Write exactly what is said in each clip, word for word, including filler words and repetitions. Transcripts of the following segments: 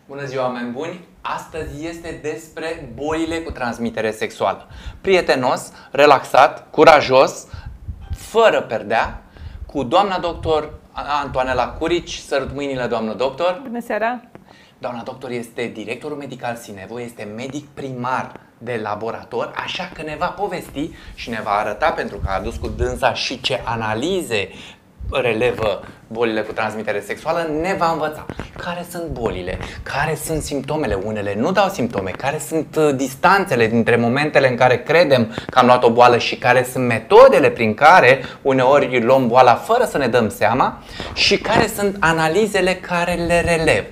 Bună ziua, oameni buni! Astăzi este despre bolile cu transmitere sexuală. Prietenos, relaxat, curajos, fără perdea, cu doamna doctor Antoanela Curici. Sărut mâinile, doamnă doctor! Bună seara! Doamna doctor este directorul medical Sinevo, este medic primar de laborator, așa că ne va povesti și ne va arăta, pentru că a adus cu dânsa și ce analize relevă bolile cu transmitere sexuală, ne va învăța care sunt bolile, care sunt simptomele, unele nu dau simptome, care sunt distanțele dintre momentele în care credem că am luat o boală și care sunt metodele prin care uneori luăm boala fără să ne dăm seama și care sunt analizele care le relevă.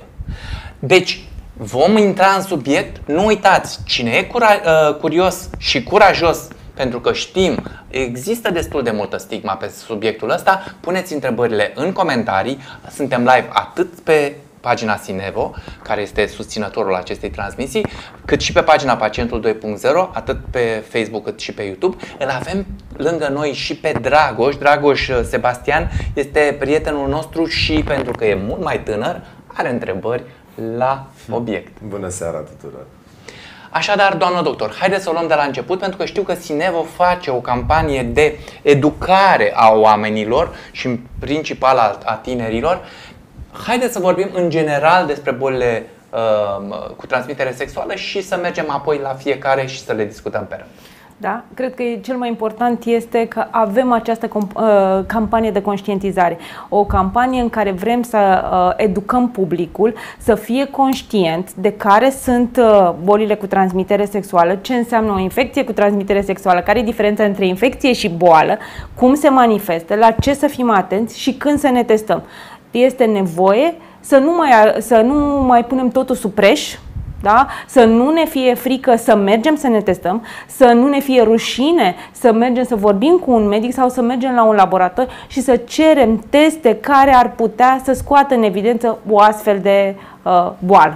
Deci, vom intra în subiect. Nu uitați, cine e curios și curajos, pentru că știm, există destul de multă stigma pe subiectul ăsta, puneți întrebările în comentarii. Suntem live atât pe pagina Sinevo, care este susținătorul acestei transmisii, cât și pe pagina Pacientul doi punct zero, atât pe Facebook cât și pe YouTube. Îl avem lângă noi și pe Dragoș. Dragoș Sebastian este prietenul nostru și pentru că e mult mai tânăr, are întrebări la obiect. Bună seara tuturor! Așadar, doamnă doctor, haideți să o luăm de la început, pentru că știu că Sinevo face o campanie de educare a oamenilor și în principal a, a tinerilor. Haideți să vorbim în general despre bolile uh, cu transmitere sexuală și să mergem apoi la fiecare și să le discutăm pe rând. Da, cred că cel mai important este că avem această uh, campanie de conștientizare. O campanie în care vrem să uh, educăm publicul să fie conștient de care sunt uh, bolile cu transmitere sexuală, ce înseamnă o infecție cu transmitere sexuală, care e diferența între infecție și boală, cum se manifestă, la ce să fim atenți și când să ne testăm. Este nevoie să nu mai, să nu mai punem totul sub preș. Da? Să nu ne fie frică să mergem să ne testăm, să nu ne fie rușine să mergem să vorbim cu un medic sau să mergem la un laborator și să cerem teste care ar putea să scoată în evidență o astfel de uh, boală.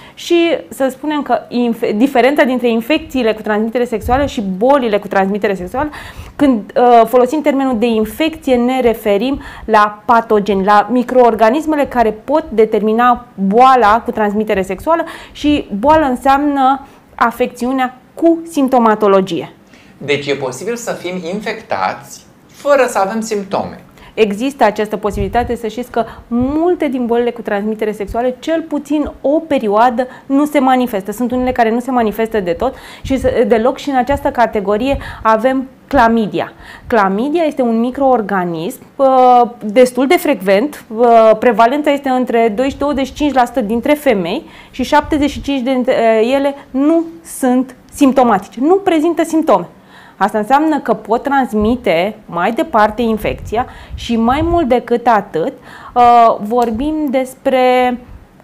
Și să spunem că diferența dintre infecțiile cu transmitere sexuală și bolile cu transmitere sexuală, când uh, folosim termenul de infecție, ne referim la patogeni, la microorganismele care pot determina boala cu transmitere sexuală, și boală înseamnă afecțiunea cu simptomatologie. Deci e posibil să fim infectați fără să avem simptome. Există această posibilitate, să știți că multe din bolile cu transmitere sexuală, cel puțin o perioadă, nu se manifestă. Sunt unele care nu se manifestă de tot și deloc, și în această categorie avem clamidia. Clamidia este un microorganism uh, destul de frecvent. Uh, prevalența este între douăzeci și douăzeci și cinci la sută dintre femei și șaptezeci și cinci la sută dintre ele nu sunt simptomatice, nu prezintă simptome. Asta înseamnă că pot transmite mai departe infecția și mai mult decât atât uh, vorbim despre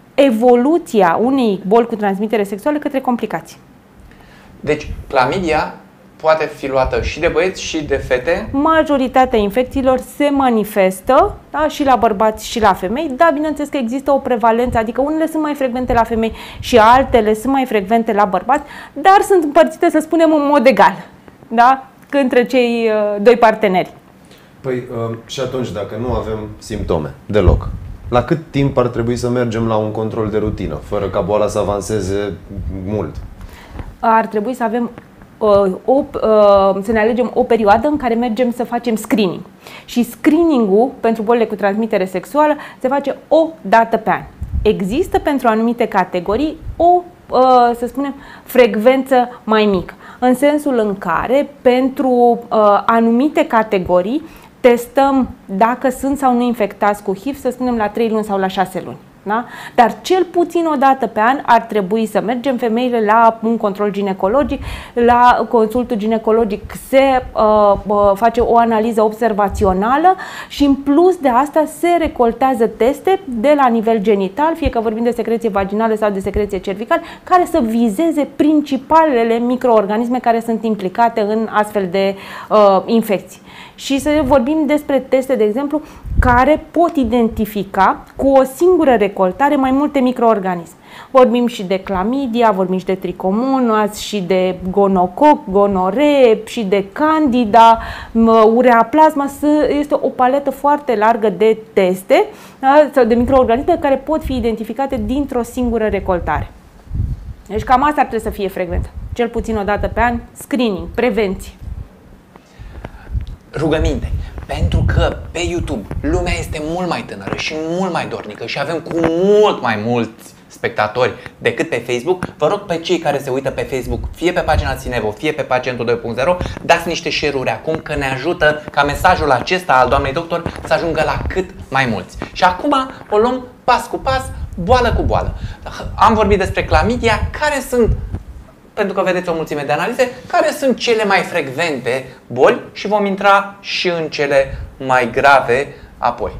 evoluția unei boli cu transmitere sexuală către complicații. Deci, clamidia poate fi luată și de băieți și de fete? Majoritatea infecțiilor se manifestă, da, și la bărbați și la femei, dar bineînțeles că există o prevalență, adică unele sunt mai frecvente la femei și altele sunt mai frecvente la bărbați, dar sunt împărțite, să spunem, în mod egal. Da? Între cei uh, doi parteneri. Păi uh, și atunci, dacă nu avem simptome deloc, la cât timp ar trebui să mergem la un control de rutină, fără ca boala să avanseze mult? Ar trebui să avem uh, o, uh, să ne alegem o perioadă în care mergem să facem screening. Și screening-ul pentru bolile cu transmitere sexuală se face o dată pe an. Există pentru anumite categorii o, uh, să spunem, frecvență mai mică, în sensul în care pentru uh, anumite categorii testăm dacă sunt sau nu infectați cu H I V, să spunem, la trei luni sau la șase luni. Da? Dar cel puțin o dată pe an ar trebui să mergem femeile la un control ginecologic. La consultul ginecologic se uh, uh, face o analiză observațională și în plus de asta se recoltează teste de la nivel genital, fie că vorbim de secreție vaginală sau de secreție cervicală, care să vizeze principalele microorganisme care sunt implicate în astfel de uh, infecții. Și să vorbim despre teste, de exemplu, care pot identifica cu o singură recoltare mai multe microorganisme. Vorbim și de clamidia, vorbim și de tricomonas, și de gonococ, gonoree, și de candida, ureaplasma. Este o paletă foarte largă de teste, da, sau de microorganisme care pot fi identificate dintr-o singură recoltare. Deci cam asta ar trebui să fie frecvența. Cel puțin o dată pe an, screening, prevenție. Rugăminte, pentru că pe YouTube lumea este mult mai tânără și mult mai dornică și avem cu mult mai mulți spectatori decât pe Facebook, vă rog pe cei care se uită pe Facebook, fie pe pagina Sinevo, fie pe Pacientul doi punct zero, dați niște share-uri acum, că ne ajută ca mesajul acesta al doamnei doctor să ajungă la cât mai mulți. Și acum o luăm pas cu pas, boală cu boală. Am vorbit despre clamidia, care sunt, pentru că vedeți o mulțime de analize, care sunt cele mai frecvente boli și vom intra și în cele mai grave apoi.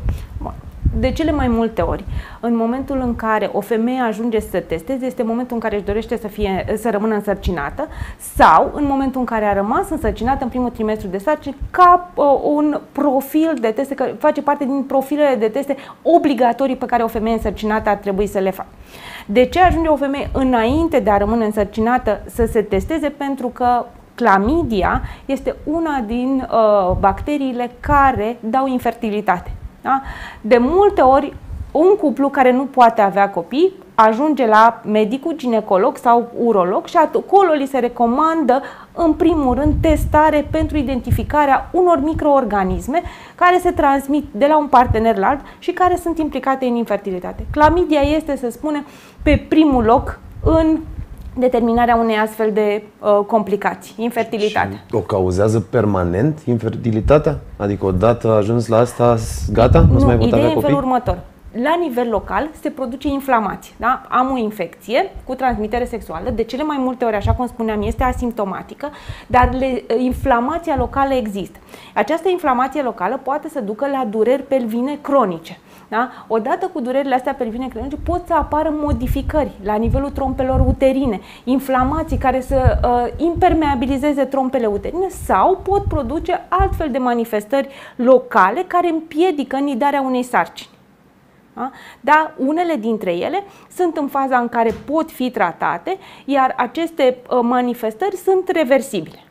De cele mai multe ori, în momentul în care o femeie ajunge să testeze, este momentul în care își dorește să, fie, să rămână însărcinată sau în momentul în care a rămas însărcinată în primul trimestru de sarcini ca uh, un profil de teste, că face parte din profilele de teste obligatorii pe care o femeie însărcinată ar trebui să le facă. De ce ajunge o femeie înainte de a rămâne însărcinată să se testeze? Pentru că clamidia este una din uh, bacteriile care dau infertilitate. Da? De multe ori, un cuplu care nu poate avea copii ajunge la medicul ginecolog sau urolog și acolo li se recomandă, în primul rând, testare pentru identificarea unor microorganisme care se transmit de la un partener la alt și care sunt implicate în infertilitate. Clamidia este, să spunem, pe primul loc în determinarea unei astfel de uh, complicații, infertilitate. Și o cauzează permanent infertilitatea? Adică odată ajuns la asta, gata? Nu, nu mai pot avea copii? Ideea e în felul următor. La nivel local se produce inflamație. Da? Am o infecție cu transmitere sexuală, de cele mai multe ori, așa cum spuneam, este asimptomatică, dar le, inflamația locală există. Această inflamație locală poate să ducă la dureri pelvine cronice. Da? Odată cu durerile astea pelvine cronice pot să apară modificări la nivelul trompelor uterine, inflamații care să uh, impermeabilizeze trompele uterine sau pot produce altfel de manifestări locale care împiedică nidarea unei sarcini. Da? Dar unele dintre ele sunt în faza în care pot fi tratate, iar aceste uh, manifestări sunt reversibile.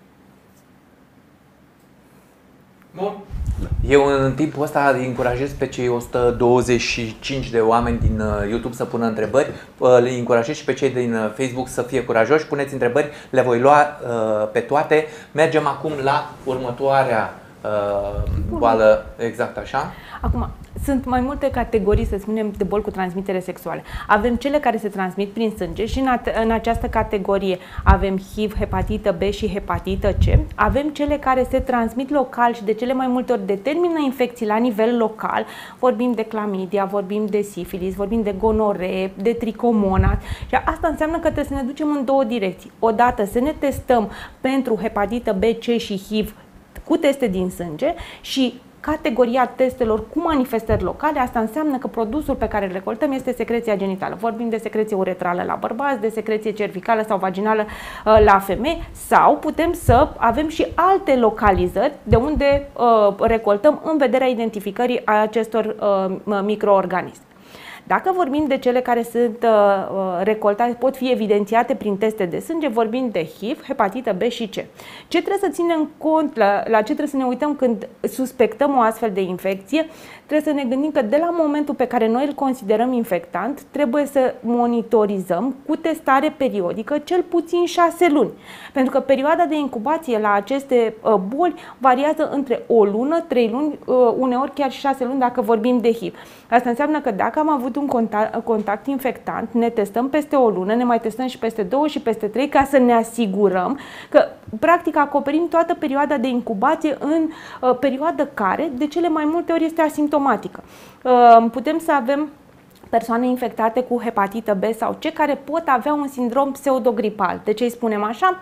Bun. Eu în timpul ăsta îi încurajez pe cei o sută douăzeci și cinci de oameni din YouTube să pună întrebări. Le încurajez și pe cei din Facebook să fie curajoși. Puneți întrebări, le voi lua uh, pe toate. Mergem acum la următoarea uh, boală, exact așa. Acum, sunt mai multe categorii, să spunem, de boli cu transmitere sexuală. Avem cele care se transmit prin sânge și în, în această categorie avem H I V, hepatită B și hepatită C. Avem cele care se transmit local și de cele mai multe ori determină infecții la nivel local. Vorbim de clamidia, vorbim de sifilis, vorbim de gonoree, de tricomonas. Și asta înseamnă că trebuie să ne ducem în două direcții. Odată să ne testăm pentru hepatită B, C și H I V cu teste din sânge și categoria testelor cu manifestări locale, asta înseamnă că produsul pe care îl recoltăm este secreția genitală. Vorbim de secreție uretrală la bărbați, de secreție cervicală sau vaginală la femei sau putem să avem și alte localizări de unde uh, recoltăm în vederea identificării a acestor uh, microorganisme. Dacă vorbim de cele care sunt uh, recoltate, pot fi evidențiate prin teste de sânge, vorbim de H I V, hepatită B și C. Ce trebuie să ținem cont, la, la ce trebuie să ne uităm când suspectăm o astfel de infecție? Trebuie să ne gândim că de la momentul pe care noi îl considerăm infectant, trebuie să monitorizăm cu testare periodică cel puțin șase luni. Pentru că perioada de incubație la aceste uh, boli variază între o lună, trei luni, uh, uneori chiar și șase luni dacă vorbim de H I V. Asta înseamnă că dacă am avut un contact, contact infectant, ne testăm peste o lună, ne mai testăm și peste două și peste trei ca să ne asigurăm că practic acoperim toată perioada de incubație în uh, perioadă care de cele mai multe ori este asimptomatică. Uh, putem să avem persoane infectate cu hepatită B sau C care pot avea un sindrom pseudogripal. De ce îi spunem așa?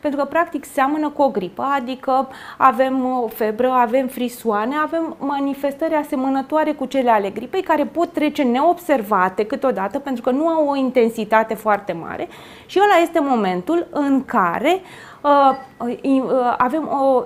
pentru că practic seamănă cu o gripă, adică avem o febră, avem frisoane, avem manifestări asemănătoare cu cele ale gripei care pot trece neobservate câteodată pentru că nu au o intensitate foarte mare și ăla este momentul în care uh, uh, avem o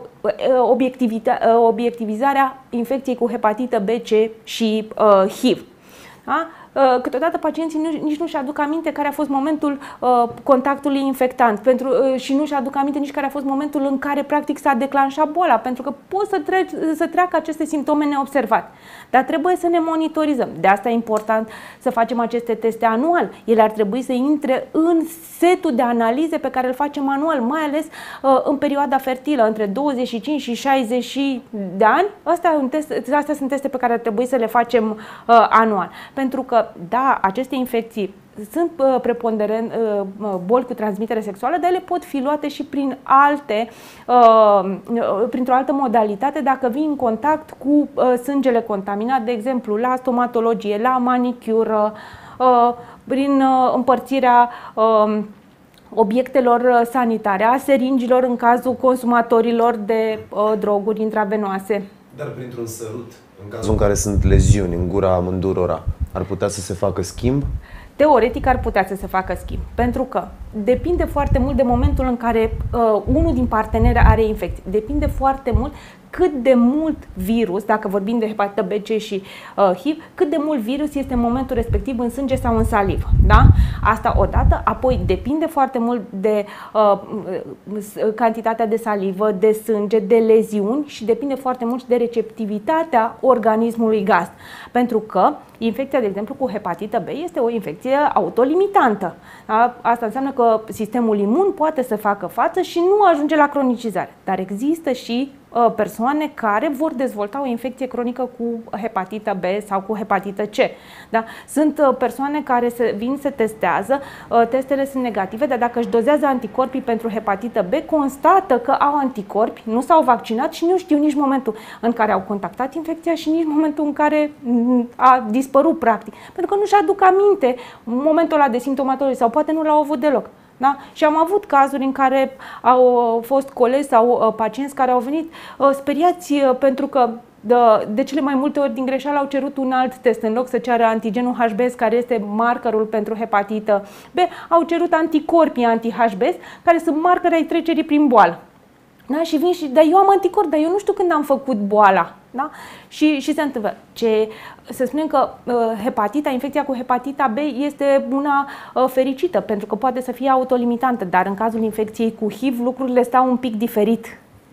uh, obiectivizarea infecției cu hepatită B, C și uh, H I V. Da? Câteodată pacienții nu, nici nu-și aduc aminte care a fost momentul uh, contactului infectant pentru, uh, și nu-și aduc aminte nici care a fost momentul în care practic s-a declanșat boala, pentru că pot să, trec, să treacă aceste simptome neobservate. Dar trebuie să ne monitorizăm. De asta e important să facem aceste teste anual. Ele ar trebui să intre în setul de analize pe care îl facem anual, mai ales uh, în perioada fertilă, între douăzeci și cinci și șaizeci de ani. Astea, astea sunt teste pe care ar trebui să le facem uh, anual. Pentru că da, aceste infecții sunt uh, preponderent uh, boli cu transmitere sexuală, dar ele pot fi luate și prin alte, uh, printr-o altă modalitate dacă vii în contact cu uh, sângele contaminat, de exemplu la stomatologie, la manicură, uh, prin uh, împărțirea uh, obiectelor sanitare, a seringilor în cazul consumatorilor de uh, droguri intravenoase. Dar printr-un sărut, în cazul în care sunt leziuni în gura amândurora, ar putea să se facă schimb? Teoretic ar putea să se facă schimb, pentru că depinde foarte mult de momentul în care uh, unul din parteneri are infecție. Depinde foarte mult cât de mult virus, dacă vorbim de hepatită B, C și uh, H I V, cât de mult virus este în momentul respectiv în sânge sau în salivă. Da? Asta odată, apoi depinde foarte mult de uh, cantitatea de salivă, de sânge, de leziuni și depinde foarte mult de receptivitatea organismului gazd. Pentru că infecția, de exemplu, cu hepatită B este o infecție autolimitantă. Da? Asta înseamnă că sistemul imun poate să facă față și nu ajunge la cronicizare. Dar există și uh, persoane care vor dezvolta o infecție cronică cu hepatită B sau cu hepatită C. Da? Sunt uh, persoane care se, vin, se testează, uh, testele sunt negative, dar dacă își dozează anticorpii pentru hepatită B, constată că au anticorpi, nu s-au vaccinat și nu știu nici momentul în care au contactat infecția și nici momentul în care a dispărut practic. Pentru că nu-și aduc aminte momentul ăla de simptomatologie sau poate nu l-au avut deloc. Da? Și am avut cazuri în care au fost colegi sau uh, pacienți care au venit uh, speriați uh, pentru că de, de cele mai multe ori din greșeală au cerut un alt test. În loc să ceară antigenul H B S, care este markerul pentru hepatită B, au cerut anticorpii anti-H B S, care sunt marcări ai trecerii prin boală. Da? Și vin și, dar eu am anticorp, dar eu nu știu când am făcut boala. Da? Și, și se întâmplă. Ce, să spunem că uh, hepatita, infecția cu hepatita B este una uh, fericită, pentru că poate să fie autolimitantă, dar în cazul infecției cu H I V lucrurile stau un pic diferit.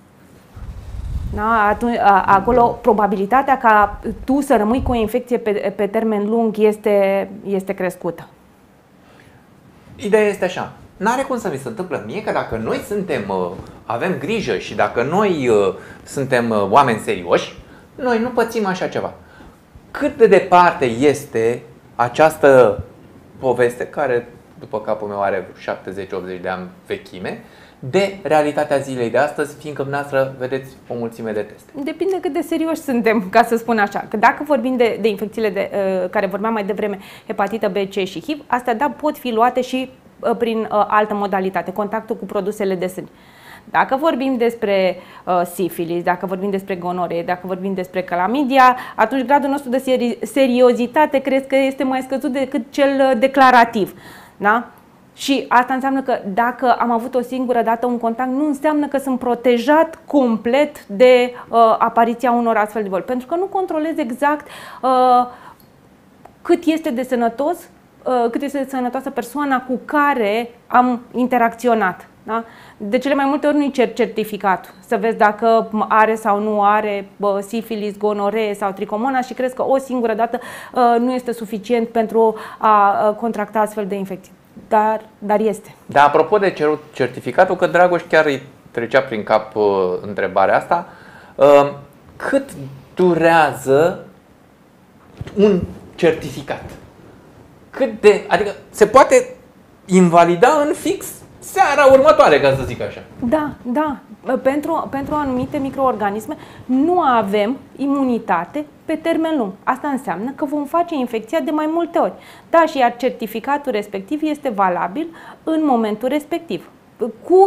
Da? Atunci, a, acolo probabilitatea ca tu să rămâi cu o infecție pe, pe termen lung este, este crescută. Ideea este așa. N-are cum să mi se întâmplă mie că dacă noi suntem, avem grijă și dacă noi suntem oameni serioși, noi nu pățim așa ceva. Cât de departe este această poveste, care după capul meu are șaptezeci optzeci de ani vechime, de realitatea zilei de astăzi, fiindcă dumneavoastră vedeți o mulțime de teste? Depinde cât de serioși suntem, ca să spun așa. Că dacă vorbim de, de infecțiile de, uh, care vorbeam mai devreme, hepatită B, C și H I V, astea da, pot fi luate și uh, prin uh, altă modalitate, contactul cu produsele de sânge. Dacă vorbim despre uh, sifilis, dacă vorbim despre gonoree, dacă vorbim despre clamidia, atunci gradul nostru de seri seriozitate cred că este mai scăzut decât cel uh, declarativ. Da? Și asta înseamnă că dacă am avut o singură dată un contact, nu înseamnă că sunt protejat complet de uh, apariția unor astfel de boli. Pentru că nu controlez exact uh, cât este de sănătos, uh, cât este de sănătoasă persoana cu care am interacționat. Da? De cele mai multe ori nu-i cer certificatul, să vezi dacă are sau nu are bă, sifilis, gonoree sau tricomona și crezi că o singură dată uh, nu este suficient pentru a uh, contracta astfel de infecții. Dar, dar este. Dar apropo de cerut certificatul, că Dragoș chiar îi trecea prin cap uh, întrebarea asta, uh, cât durează un certificat? Cât de, adică se poate invalida în fix seara următoare, ca să zic așa. Da, da. Pentru, pentru anumite microorganisme nu avem imunitate pe termen lung. Asta înseamnă că vom face infecția de mai multe ori. Da, și iar certificatul respectiv este valabil în momentul respectiv. Cu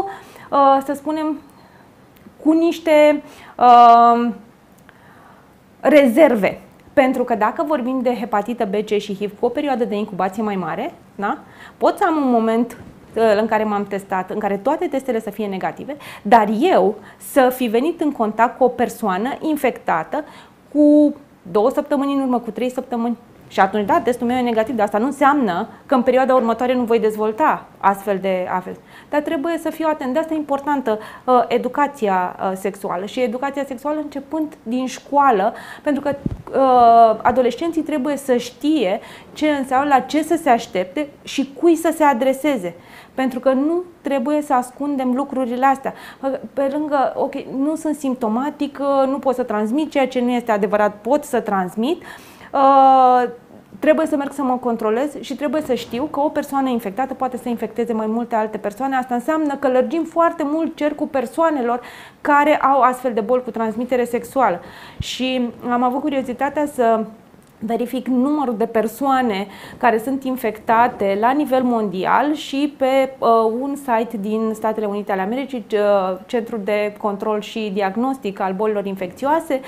să spunem, cu niște uh, rezerve. Pentru că dacă vorbim de hepatită B, C și H I V cu o perioadă de incubație mai mare, da? Pot să am un moment în care m-am testat, în care toate testele să fie negative, dar eu să fi venit în contact cu o persoană infectată cu două săptămâni în urmă, cu trei săptămâni. Și atunci, da, testul meu e negativ, dar asta nu înseamnă că în perioada următoare nu voi dezvolta astfel de afel. Dar trebuie să fiu atent. De asta e importantă uh, educația uh, sexuală și educația sexuală începând din școală, pentru că uh, adolescenții trebuie să știe ce înseamnă, la ce să se aștepte și cui să se adreseze. Pentru că nu trebuie să ascundem lucrurile astea. Pe lângă, ok, nu sunt simptomatic, nu pot să transmit, ceea ce nu este adevărat, pot să transmit. Uh, trebuie să merg să mă controlez și trebuie să știu că o persoană infectată poate să infecteze mai multe alte persoane. Asta înseamnă că lărgim foarte mult cercul persoanelor care au astfel de boli cu transmitere sexuală. Și am avut curiozitatea să verific numărul de persoane care sunt infectate la nivel mondial și pe uh, un site din Statele Unite ale Americii, uh, Centrul de Control și Diagnostic al Bolilor Infecțioase,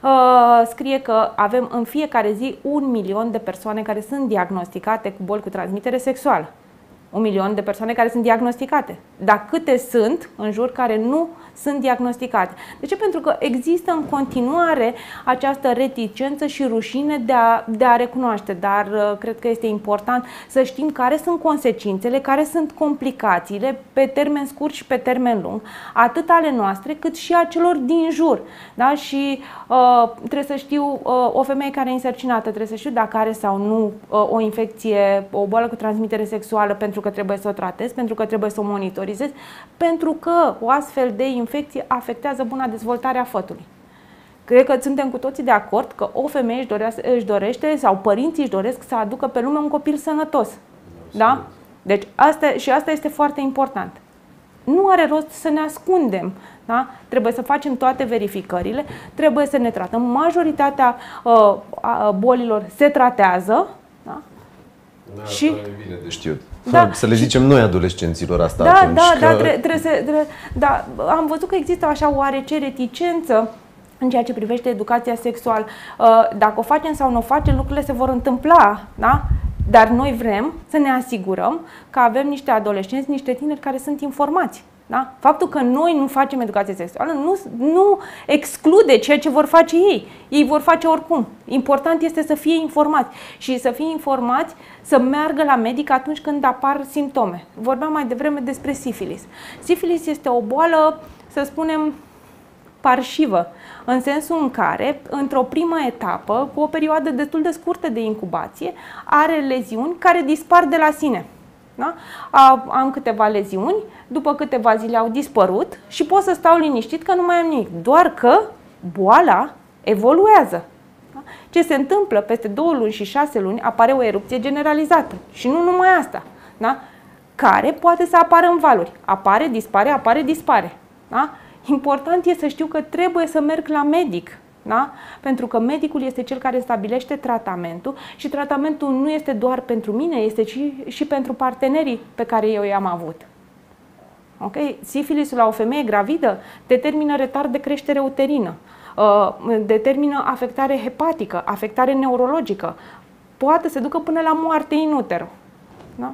uh, scrie că avem în fiecare zi un milion de persoane care sunt diagnosticate cu boli cu transmitere sexuală. Un milion de persoane care sunt diagnosticate. Dar câte sunt în jur care nu sunt diagnosticate? De ce? Pentru că există în continuare această reticență și rușine de a, de a recunoaște. Dar uh, cred că este important să știm care sunt consecințele, care sunt complicațiile pe termen scurt și pe termen lung, atât ale noastre cât și a celor din jur. Da? Și uh, trebuie să știu, uh, o femeie care e însărcinată, trebuie să știu dacă are sau nu uh, o infecție, o boală cu transmitere sexuală, pentru că trebuie să o tratez, pentru că trebuie să o monitorizez, pentru că o astfel de infecție afectează buna dezvoltare a fătului. Cred că suntem cu toții de acord că o femeie își, dorea, își dorește sau părinții își doresc să aducă pe lume un copil sănătos. Da? Deci asta, și asta este foarte important. Nu are rost să ne ascundem. Da? Trebuie să facem toate verificările, trebuie să ne tratăm. Majoritatea uh, bolilor se tratează. Da? Da, și e bine de știut. Da, să le zicem și, noi adolescenților asta da, atunci. Da, că... da, trebuie, trebuie să, trebuie, da, am văzut că există așa oarece reticență în ceea ce privește educația sexuală. Dacă o facem sau nu o facem, lucrurile se vor întâmpla, da? Dar noi vrem să ne asigurăm că avem niște adolescenți, niște tineri care sunt informați. Da? Faptul că noi nu facem educație sexuală nu, nu exclude ceea ce vor face ei. Ei vor face oricum. Important este să fie informați și să fie informați, să meargă la medic atunci când apar simptome. Vorbeam mai devreme despre sifilis. Sifilis este o boală, să spunem, parșivă, în sensul în care, într-o primă etapă, cu o perioadă destul de scurtă de incubație, are leziuni care dispar de la sine. Da? Am câteva leziuni, după câteva zile au dispărut și pot să stau liniștit că nu mai am nimic. Doar că boala evoluează. Da? Ce se întâmplă peste două luni și șase luni, apare o erupție generalizată. Și nu numai asta. Da? Care poate să apară în valuri. Apare, dispare, apare, dispare. Da? Important este să știu că trebuie să merg la medic. Da? Pentru că medicul este cel care stabilește tratamentul și tratamentul nu este doar pentru mine, este și, și pentru partenerii pe care eu i-am avut. Okay? Sifilisul la o femeie gravidă determină retard de creștere uterină, uh, determină afectare hepatică, afectare neurologică, poate să ducă până la moarte in utero. Da?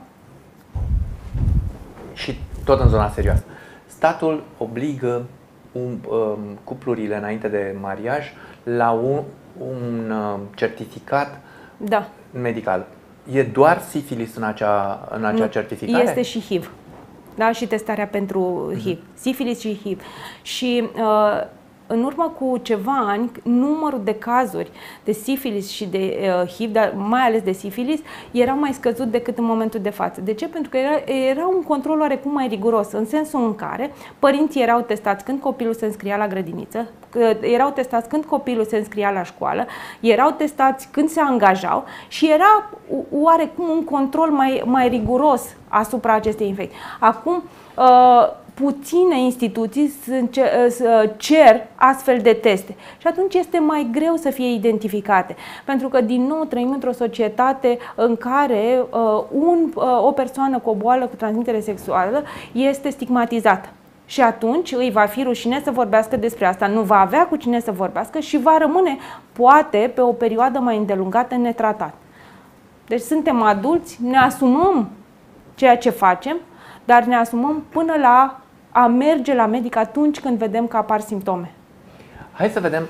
Și tot în zona serioasă. Statul obligă Um, um, cuplurile înainte de mariaj la un, un um, certificat da. medical. E doar sifilis în acea, în acea nu, certificare? Este și H I V. Da, și testarea pentru H I V. Uh-huh. Sifilis și H I V. Și uh, în urmă cu ceva ani, numărul de cazuri de sifilis și de uh, H I V, dar mai ales de sifilis, era mai scăzut decât în momentul de față. De ce? Pentru că era, era un control oarecum mai riguros, în sensul în care părinții erau testați când copilul se înscria la grădiniță, erau testați când copilul se înscria la școală, erau testați când se angajau și era oarecum un control mai, mai riguros asupra acestei infecții. Acum, uh, puține instituții cer astfel de teste și atunci este mai greu să fie identificate, pentru că din nou trăim într-o societate în care uh, un, uh, o persoană cu o boală cu transmitere sexuală este stigmatizată Și atunci îi va fi rușine să vorbească despre asta, nu va avea cu cine să vorbească și va rămâne, poate, pe o perioadă mai îndelungată netratat. Deci suntem adulți, ne asumăm ceea ce facem, dar ne asumăm până la a merge la medic atunci când vedem că apar simptome. Hai să vedem,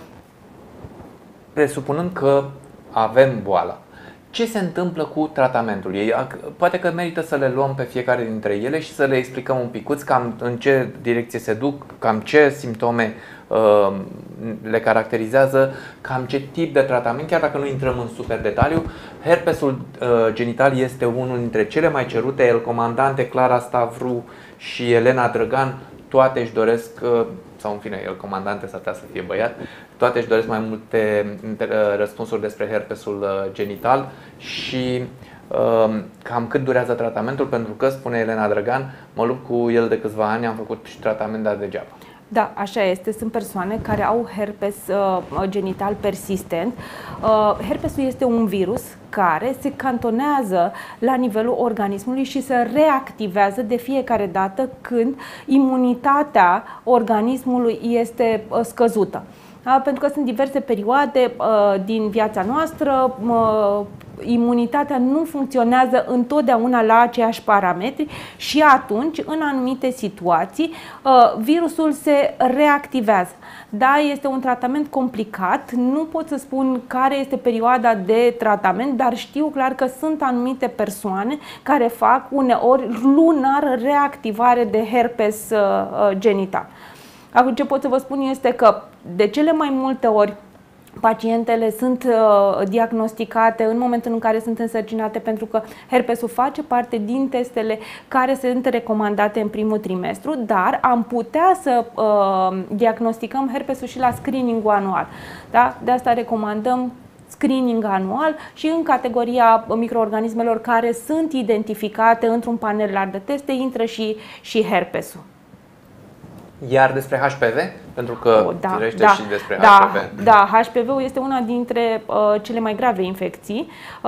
presupunând că avem boala, ce se întâmplă cu tratamentul ei? Poate că merită să le luăm pe fiecare dintre ele și să le explicăm un picuț cam în ce direcție se duc, cam ce simptome uh, le caracterizează, cam ce tip de tratament, chiar dacă nu intrăm în super detaliu. Herpesul uh, genital este unul dintre cele mai cerute. El comandante Clara Stavru și Elena Drăgan, toate își doresc, uh, sau în fine, el comandante s-ar putea să fie băiat, toate își doresc mai multe răspunsuri despre herpesul genital și cam cât durează tratamentul, pentru că, spune Elena Drăgan, mă lupt cu el de câțiva ani, am făcut și tratament, dar degeaba. Da, așa este. Sunt persoane care au herpes uh, genital persistent. Uh, herpesul este un virus care se cantonează la nivelul organismului și se reactivează de fiecare dată când imunitatea organismului este uh, scăzută. Da? Pentru că sunt diverse perioade uh, din viața noastră, uh, imunitatea nu funcționează întotdeauna la aceiași parametri și atunci, în anumite situații, uh, virusul se reactivează. Da, este un tratament complicat, nu pot să spun care este perioada de tratament, dar știu clar că sunt anumite persoane care fac uneori lunar reactivare de herpes uh, genital. Acum, ce pot să vă spun este că de cele mai multe ori pacientele sunt uh, diagnosticate în momentul în care sunt însărcinate, pentru că herpesul face parte din testele care sunt recomandate în primul trimestru, dar am putea să uh, diagnosticăm herpesul și la screening-ul anual. Da? De asta recomandăm screening anual și în categoria microorganismelor care sunt identificate într-un panel larg de teste intră și, și herpesul. Iar despre H P V? Pentru că oh, da, firește da, și despre da, H P V. Da, H P V-ul este una dintre uh, cele mai grave infecții.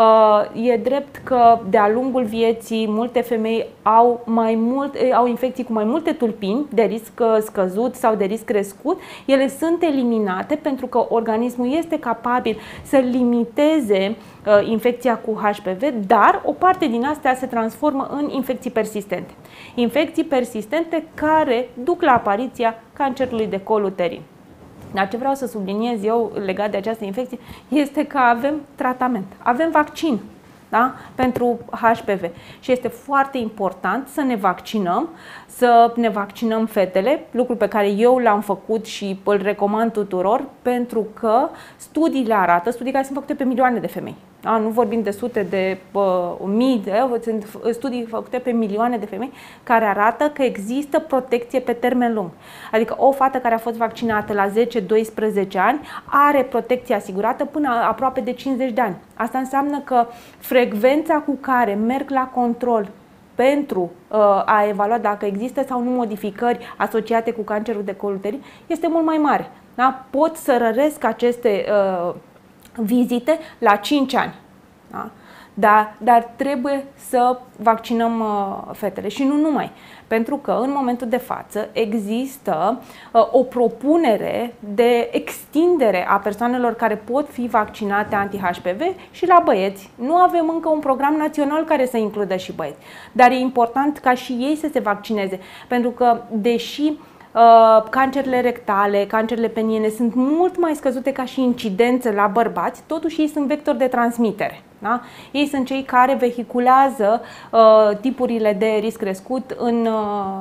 Uh, e drept că de-a lungul vieții multe femei au, mai mult, au infecții cu mai multe tulpini de risc scăzut sau de risc crescut. Ele sunt eliminate pentru că organismul este capabil să limiteze uh, infecția cu H P V, dar o parte din astea se transformă în infecții persistente. Infecții persistente care duc la apariția cancerului de col uterin. Dar ce vreau să subliniez eu legat de această infecție este că avem tratament, avem vaccin, da? Pentru H P V și este foarte important să ne vaccinăm, să ne vaccinăm fetele, lucru pe care eu l-am făcut și îl recomand tuturor, pentru că studiile arată, studii care sunt făcute pe milioane de femei. Da, nu vorbim de sute de uh, mii, de, sunt studii făcute pe milioane de femei care arată că există protecție pe termen lung. Adică o fată care a fost vaccinată la zece doisprezece ani are protecție asigurată până aproape de cincizeci de ani. Asta înseamnă că frecvența cu care merg la control pentru uh, a evalua dacă există sau nu modificări asociate cu cancerul de col uterin este mult mai mare. Da? Pot să răresc aceste uh, vizite la cinci ani. Da? Dar, dar trebuie să vaccinăm uh, fetele și nu numai. Pentru că în momentul de față există uh, o propunere de extindere a persoanelor care pot fi vaccinate anti-H P V și la băieți. Nu avem încă un program național care să includă și băieți. Dar e important ca și ei să se vaccineze. Pentru că deși Uh, cancerele rectale, cancerele peniene sunt mult mai scăzute ca și incidențe la bărbați, totuși ei sunt vectori de transmitere. Da? Ei sunt cei care vehiculează uh, tipurile de risc crescut în, uh,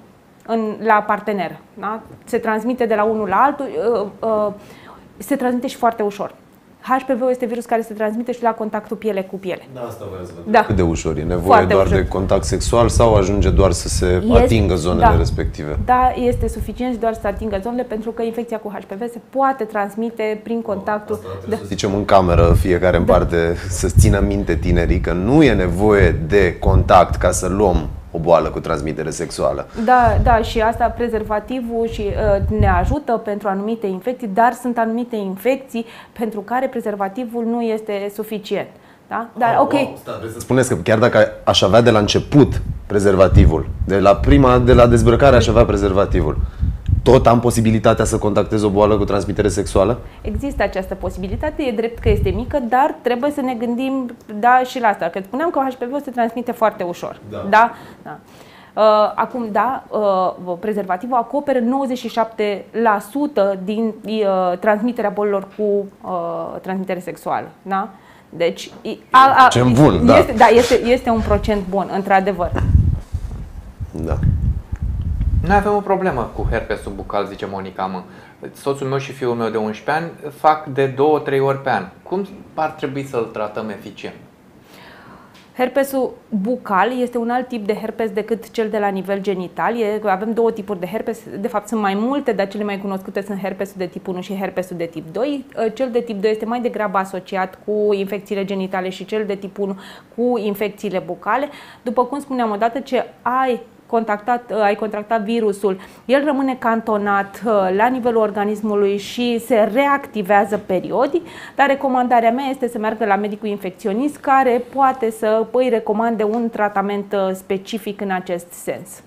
în, la partener. Da? Se transmite de la unul la altul, uh, uh, se transmite și foarte ușor. H P V-ul este virus care se transmite și la contactul piele cu piele. Da, asta vreau să văd. Da. Cât de ușor e? Nevoie Foarte doar ușor. de contact sexual sau ajunge doar să se este, atingă zonele da, respective? Da, este suficient doar să atingă zonele, pentru că infecția cu H P V se poate transmite prin contactul. Asta trebuie să zicem în cameră, fiecare în da. parte, să-ți țină minte tinerii că nu e nevoie de contact ca să luăm o boală cu transmitere sexuală. Da, da, și asta prezervativul și uh, ne ajută pentru anumite infecții, dar sunt anumite infecții pentru care prezervativul nu este suficient. Da? Dar, oh, ok. Wow, sta, vreți să spuneți că chiar dacă aș avea de la început prezervativul, de la prima, de la dezbrăcare aș avea prezervativul, tot am posibilitatea să contactez o boală cu transmitere sexuală? Există această posibilitate, e drept că este mică, dar trebuie să ne gândim, da, și la asta. Că spuneam că H P V-ul se transmite foarte ușor. Da. Da? Da. Uh, acum, da, uh, prezervativul acoperă nouăzeci și șapte la sută din uh, transmiterea bolilor cu uh, transmitere sexuală. Da? Deci, a, a, Ce bun, da. Este, da, este, este un procent bun, într-adevăr. Da. Noi avem o problemă cu herpesul bucal, zice Monica, mă. Soțul meu și fiul meu de unsprezece ani fac de două trei ori pe an. Cum ar trebui să-l tratăm eficient? Herpesul bucal este un alt tip de herpes decât cel de la nivel genital. E, avem două tipuri de herpes, de fapt sunt mai multe, dar cele mai cunoscute sunt herpesul de tip unu și herpesul de tip doi. Cel de tip doi este mai degrabă asociat cu infecțiile genitale și cel de tip unu cu infecțiile bucale. După cum spuneam, odată ce ai contactat, ai contractat virusul, el rămâne cantonat la nivelul organismului și se reactivează periodic, dar recomandarea mea este să meargă la medicul infecționist care poate să îi recomande un tratament specific în acest sens.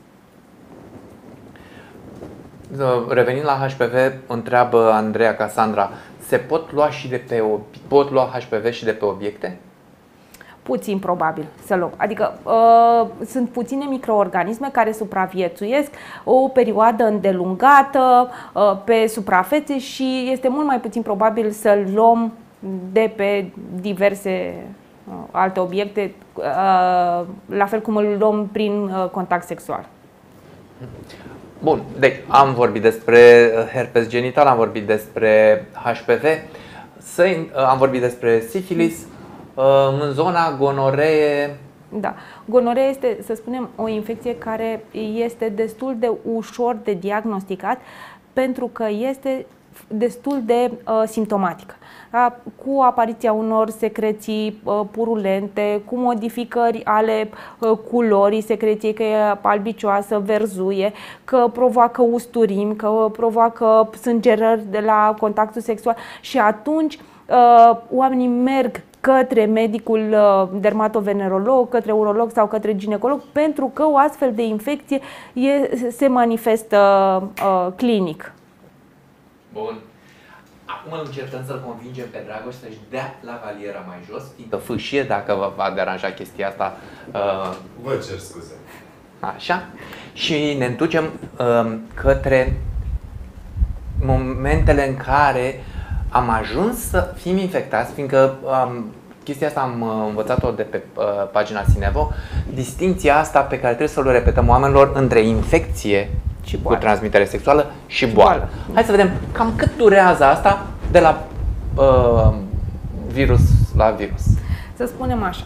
Revenind la H P V, întreabă Andreea Casandra, se pot lua și de pe pot lua H P V și de pe obiecte? Puțin probabil să luăm. Adică uh, sunt puține microorganisme care supraviețuiesc o perioadă îndelungată uh, pe suprafețe și este mult mai puțin probabil să luăm de pe diverse uh, alte obiecte, uh, la fel cum îl luăm prin uh, contact sexual. Bun, deci am vorbit despre herpes genital, am vorbit despre H P V, am vorbit despre sifilis. În zona gonoree. Da. Gonoree este, să spunem, o infecție care este destul de ușor de diagnosticat pentru că este destul de uh, simptomatică. Da? Cu apariția unor secreții uh, purulente, cu modificări ale uh, culorii secreției, că e albicioasă, verzuie, că provoacă usturimi, că provoacă sângerări de la contactul sexual și atunci uh, oamenii merg către medicul dermatovenerolog, către urolog sau către ginecolog, pentru că o astfel de infecție e, se manifestă uh, clinic. Bun. Acum încercăm să-l convingem pe Dragoș să-și dea lavaliera mai jos, fiindcă fâșie, dacă vă va deranja chestia asta. Uh, Vă cer scuze. Așa. Și ne întoarcem uh, către momentele în care am ajuns să fim infectați, fiindcă um, chestia asta am învățat-o de pe uh, pagina Sinevo, distinția asta pe care trebuie să o repetăm oamenilor între infecție și cu transmitere sexuală și boală. boală. Hai să vedem cam cât durează asta de la uh, virus la virus. Să spunem așa,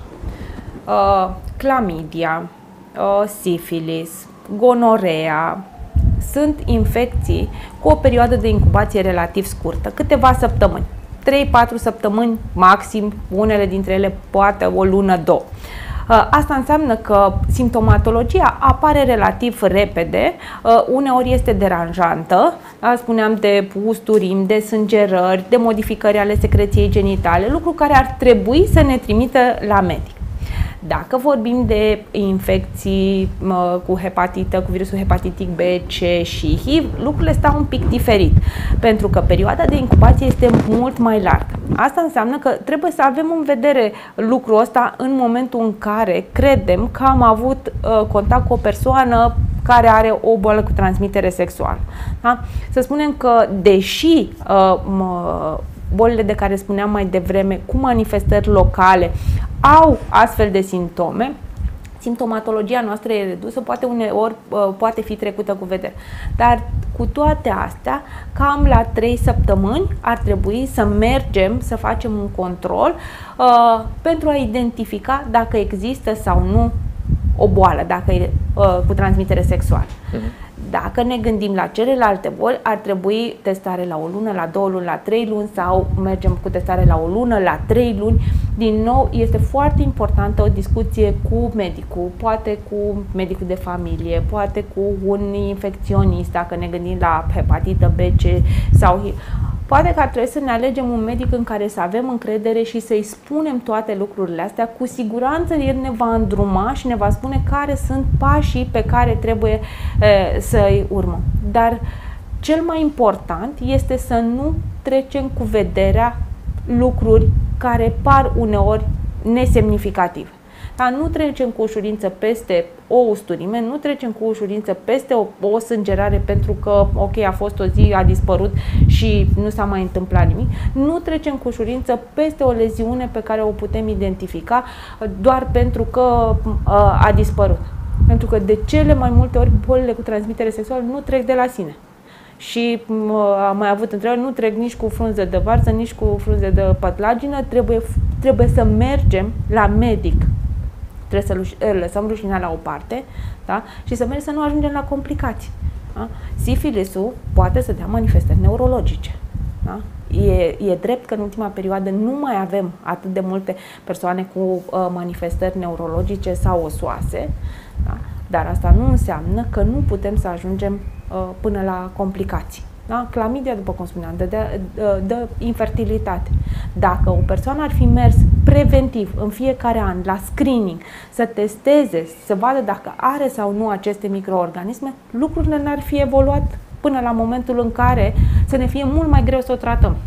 uh, clamidia, uh, sifilis, gonorea, sunt infecții cu o perioadă de incubație relativ scurtă, câteva săptămâni, trei patru săptămâni maxim, unele dintre ele poate o lună, două. Asta înseamnă că simptomatologia apare relativ repede, uneori este deranjantă, spuneam de usturimi, de sângerări, de modificări ale secreției genitale, lucru care ar trebui să ne trimită la medic. Dacă vorbim de infecții cu hepatită, cu virusul hepatitic B, C și H I V, lucrurile stau un pic diferit, pentru că perioada de incubație este mult mai largă. Asta înseamnă că trebuie să avem în vedere lucrul ăsta în momentul în care credem că am avut uh, contact cu o persoană care are o boală cu transmitere sexuală. Da? Să spunem că, deși uh, mă, bolile de care spuneam mai devreme, cu manifestări locale, au astfel de simptome, simptomatologia noastră e redusă, poate uneori poate fi trecută cu vedere. Dar cu toate astea, cam la trei săptămâni ar trebui să mergem să facem un control uh, pentru a identifica dacă există sau nu o boală, dacă e uh, cu transmitere sexuală. Uh-huh. Dacă ne gândim la celelalte boli, ar trebui testare la o lună, la două luni, la trei luni sau mergem cu testare la o lună, la trei luni. Din nou, este foarte importantă o discuție cu medicul, poate cu medicul de familie, poate cu un infecționist, dacă ne gândim la hepatită B, C sau H I V. Poate că ar trebui să ne alegem un medic în care să avem încredere și să-i spunem toate lucrurile astea. Cu siguranță el ne va îndruma și ne va spune care sunt pașii pe care trebuie e, să-i urmăm. Dar cel mai important este să nu trecem cu vederea lucruri care par uneori nesemnificative. Dar nu trecem cu ușurință peste o usturime, nu trecem cu ușurință peste o, o sângerare pentru că, ok, a fost o zi, a dispărut și nu s-a mai întâmplat nimic. Nu trecem cu ușurință peste o leziune pe care o putem identifica doar pentru că uh, a dispărut. Pentru că de cele mai multe ori bolile cu transmitere sexuală nu trec de la sine. Și uh, am mai avut întrebări, nu trec nici cu frunze de varză, nici cu frunze de pătlagină, trebuie, trebuie să mergem la medic. Trebuie să lăsăm rușinea la o parte, da? Și să mergem să nu ajungem la complicații. Da? Sifilisul poate să dea manifestări neurologice. Da? E, e drept că în ultima perioadă nu mai avem atât de multe persoane cu uh, manifestări neurologice sau osoase, da? Dar asta nu înseamnă că nu putem să ajungem uh, până la complicații. Da? Clamidia, după cum spuneam, de, de, de infertilitate. Dacă o persoană ar fi mers preventiv în fiecare an la screening, să testeze, să vadă dacă are sau nu aceste microorganisme, lucrurile n-ar fi evoluat până la momentul în care să ne fie mult mai greu să o tratăm.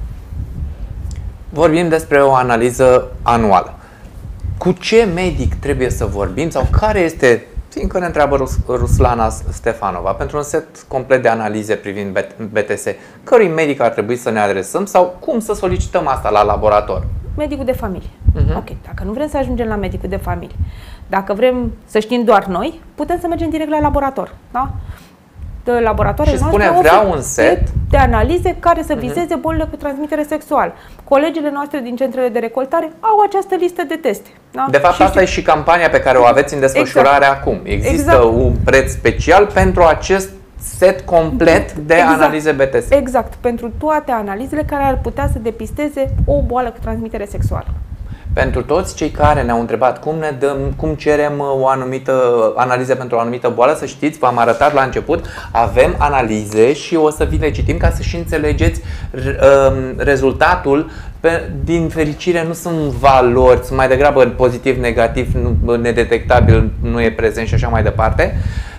Vorbim despre o analiză anuală. Cu ce medic trebuie să vorbim sau care este, fiindcă ne întreabă Rus, Ruslana Stefanova, pentru un set complet de analize privind B T S, cărui medic ar trebui să ne adresăm sau cum să solicităm asta la laborator? Medicul de familie. Uh-huh. Ok, dacă nu vrem să ajungem la medicul de familie, dacă vrem să știm doar noi, putem să mergem direct la laborator. Da? De laboratoarele și spune, noastre vreau un set de analize care să vizeze uh-huh. bolile cu transmitere sexuală. Colegele noastre din centrele de recoltare au această listă de teste. Da? De fapt, și asta e și campania pe care o aveți în desfășurare exact. acum. Există exact. un preț special pentru acest set complet de exact. analize B T S. Exact, pentru toate analizele care ar putea să depisteze o boală cu transmitere sexuală. Pentru toți cei care ne-au întrebat cum ne dăm, cum cerem o anumită analiză pentru o anumită boală, să știți, v-am arătat la început, avem analize și o să vi le citim ca să și înțelegeți rezultatul. Pe, din fericire nu sunt valori, sunt mai degrabă pozitiv, negativ, nedetectabil, nu e prezent și așa mai departe.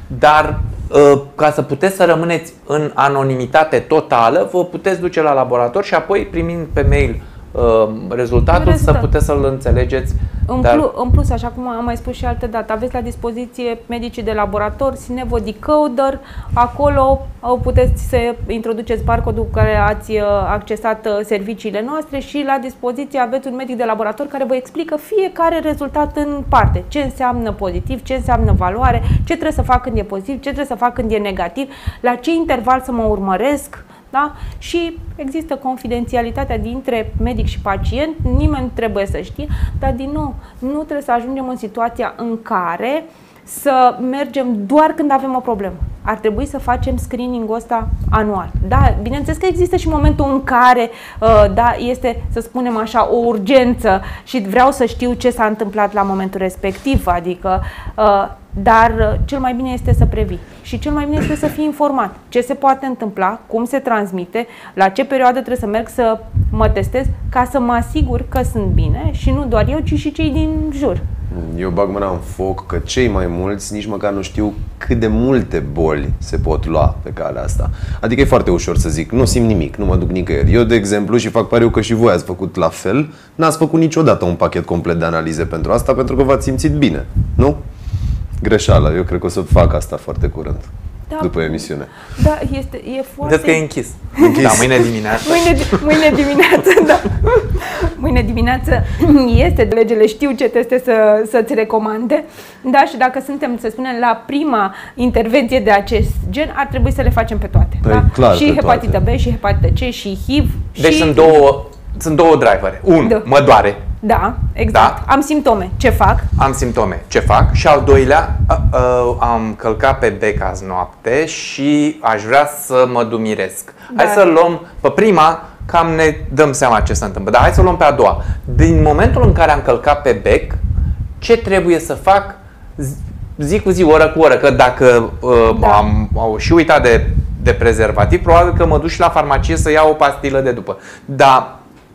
Dar ca să puteți să rămâneți în anonimitate totală, vă puteți duce la laborator și apoi, primind pe mail rezultatul, Rezultat. să puteți să-l înțelegeți. În, dar... plus, în plus, așa cum am mai spus și altă dată, aveți la dispoziție medicii de laborator, Synevo Decoder, acolo puteți să introduceți barcodul cu care ați accesat serviciile noastre și la dispoziție aveți un medic de laborator care vă explică fiecare rezultat în parte. Ce înseamnă pozitiv, ce înseamnă valoare, ce trebuie să fac când e pozitiv, ce trebuie să fac când e negativ, la ce interval să mă urmăresc. Da? Și există confidențialitatea dintre medic și pacient, nimeni nu trebuie să știe, dar din nou, nu trebuie să ajungem în situația în care să mergem doar când avem o problemă. Ar trebui să facem screening-ul ăsta anual. Da, bineînțeles că există și momentul în care uh, da, este, să spunem așa, o urgență și vreau să știu ce s-a întâmplat la momentul respectiv, adică uh, dar cel mai bine este să previi și cel mai bine este să fii informat ce se poate întâmpla, cum se transmite, la ce perioadă trebuie să merg să mă testez ca să mă asigur că sunt bine și nu doar eu, ci și cei din jur. Eu bag mâna în foc că cei mai mulți nici măcar nu știu cât de multe boli se pot lua pe calea asta. Adică e foarte ușor să zic, nu simt nimic, nu mă duc nicăieri. Eu, de exemplu, și fac pariu că și voi ați făcut la fel, n-ați făcut niciodată un pachet complet de analize pentru asta, pentru că v-ați simțit bine, nu? Greșeală, eu cred că o să fac asta foarte curând, da, după emisiune. Da, este, e foarte... Vedeți că e închis. închis. Da, mâine dimineață. Mâine, mâine dimineață, da. Mâine dimineață este, legele știu ce teste să, să-ți recomande. Da, și dacă suntem, să spunem, la prima intervenție de acest gen, ar trebui să le facem pe toate. Păi, da? clar, și pe hepatită toate. B, și hepatită C, și H I V. Deci și... sunt două, sunt două drivere. Unu, da. mă doare. Da, exact. Da. Am simptome. Ce fac? Am simptome. Ce fac? Și al doilea, uh, uh, am călcat pe bec azi noapte și aș vrea să mă dumiresc. Da. Hai să luăm pe prima, cam ne dăm seama ce se întâmplă. Dar hai să luăm pe a doua. Din momentul în care am călcat pe bec, ce trebuie să fac zi cu zi, oră cu oră? Că dacă uh, da. am, am și uitat de de prezervativ, probabil că mă duc și la farmacie să iau o pastilă de după. Dar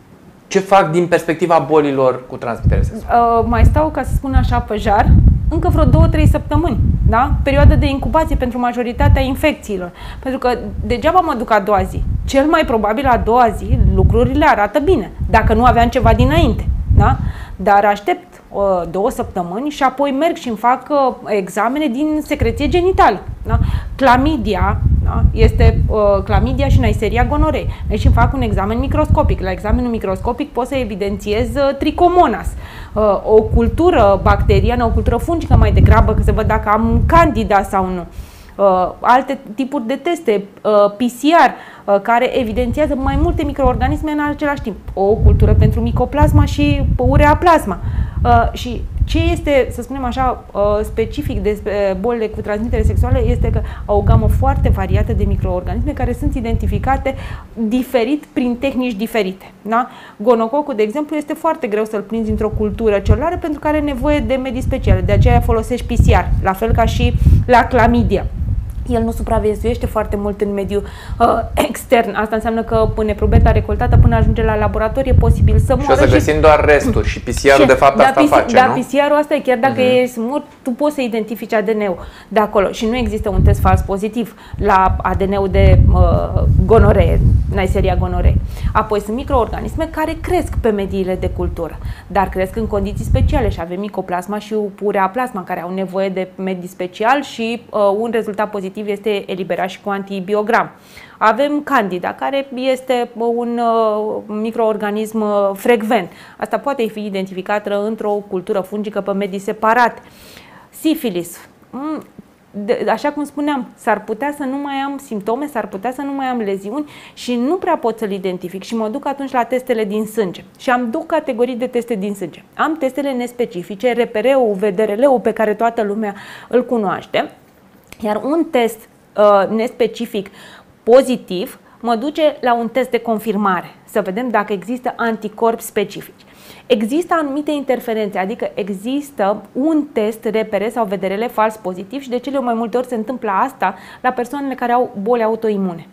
ce fac din perspectiva bolilor cu transmitere sexuală? Uh, mai stau, ca să spun așa, pe jar, încă vreo două trei săptămâni, da? Perioadă de incubație pentru majoritatea infecțiilor. Pentru că degeaba mă duc a doua zi. Cel mai probabil a doua zi lucrurile arată bine, dacă nu aveam ceva dinainte, da? Dar aștept uh, două săptămâni și apoi merg și îmi fac uh, examene din secreție genitală. Da? Clamidia, da? Este uh, clamidia și Neisseria gonorei. Deci îmi fac un examen microscopic. La examenul microscopic pot să evidențiez uh, tricomonas, uh, o cultură bacteriană, o cultură fungică mai degrabă, că să văd dacă am candida sau nu. Uh, alte tipuri de teste, uh, P C R, uh, care evidențiază mai multe microorganisme în același timp. O cultură pentru micoplasma și ureaplasma. Uh, și ce este, să spunem așa, uh, specific despre bolile cu transmitere sexuală este că au o gamă foarte variată de microorganisme care sunt identificate diferit prin tehnici diferite. Da? Gonococul, de exemplu, este foarte greu să-l prinzi într-o cultură celulară pentru că are nevoie de medii speciale. De aceea folosești P C R, la fel ca și la clamidia. El nu supraviețuiește foarte mult în mediul uh, extern. Asta înseamnă că până probeta recoltată, până ajunge la laborator, e posibil să moară. Și o să găsim și... doar resturi și P C R-ul de fapt da, asta P C, face, da, nu? P C R-ul asta e, chiar dacă uh-huh. e mort, tu poți să identifici A D N-ul de acolo. Și nu există un test fals pozitiv la A D N-ul de uh, gonoree, Neisseria gonorei. Apoi sunt microorganisme care cresc pe mediile de cultură, dar cresc în condiții speciale și avem micoplasma și ureaplasma care au nevoie de medii special și uh, un rezultat pozitiv este eliberat și cu antibiogram. Avem candida, care este un uh, microorganism uh, frecvent. Asta poate fi identificat într-o cultură fungică pe medii separate. Sifilis. Mm, de, așa cum spuneam, s-ar putea să nu mai am simptome, s-ar putea să nu mai am leziuni și nu prea pot să-l identific și mă duc atunci la testele din sânge. Și am două categorii de teste din sânge. Am testele nespecifice, R P R-ul, V D R L-ul, pe care toată lumea îl cunoaște, iar un test uh, nespecific pozitiv mă duce la un test de confirmare, să vedem dacă există anticorpi specifici. Există anumite interferențe, adică există un test R P R sau V D R L fals pozitiv și de cele mai multe ori se întâmplă asta la persoanele care au boli autoimune.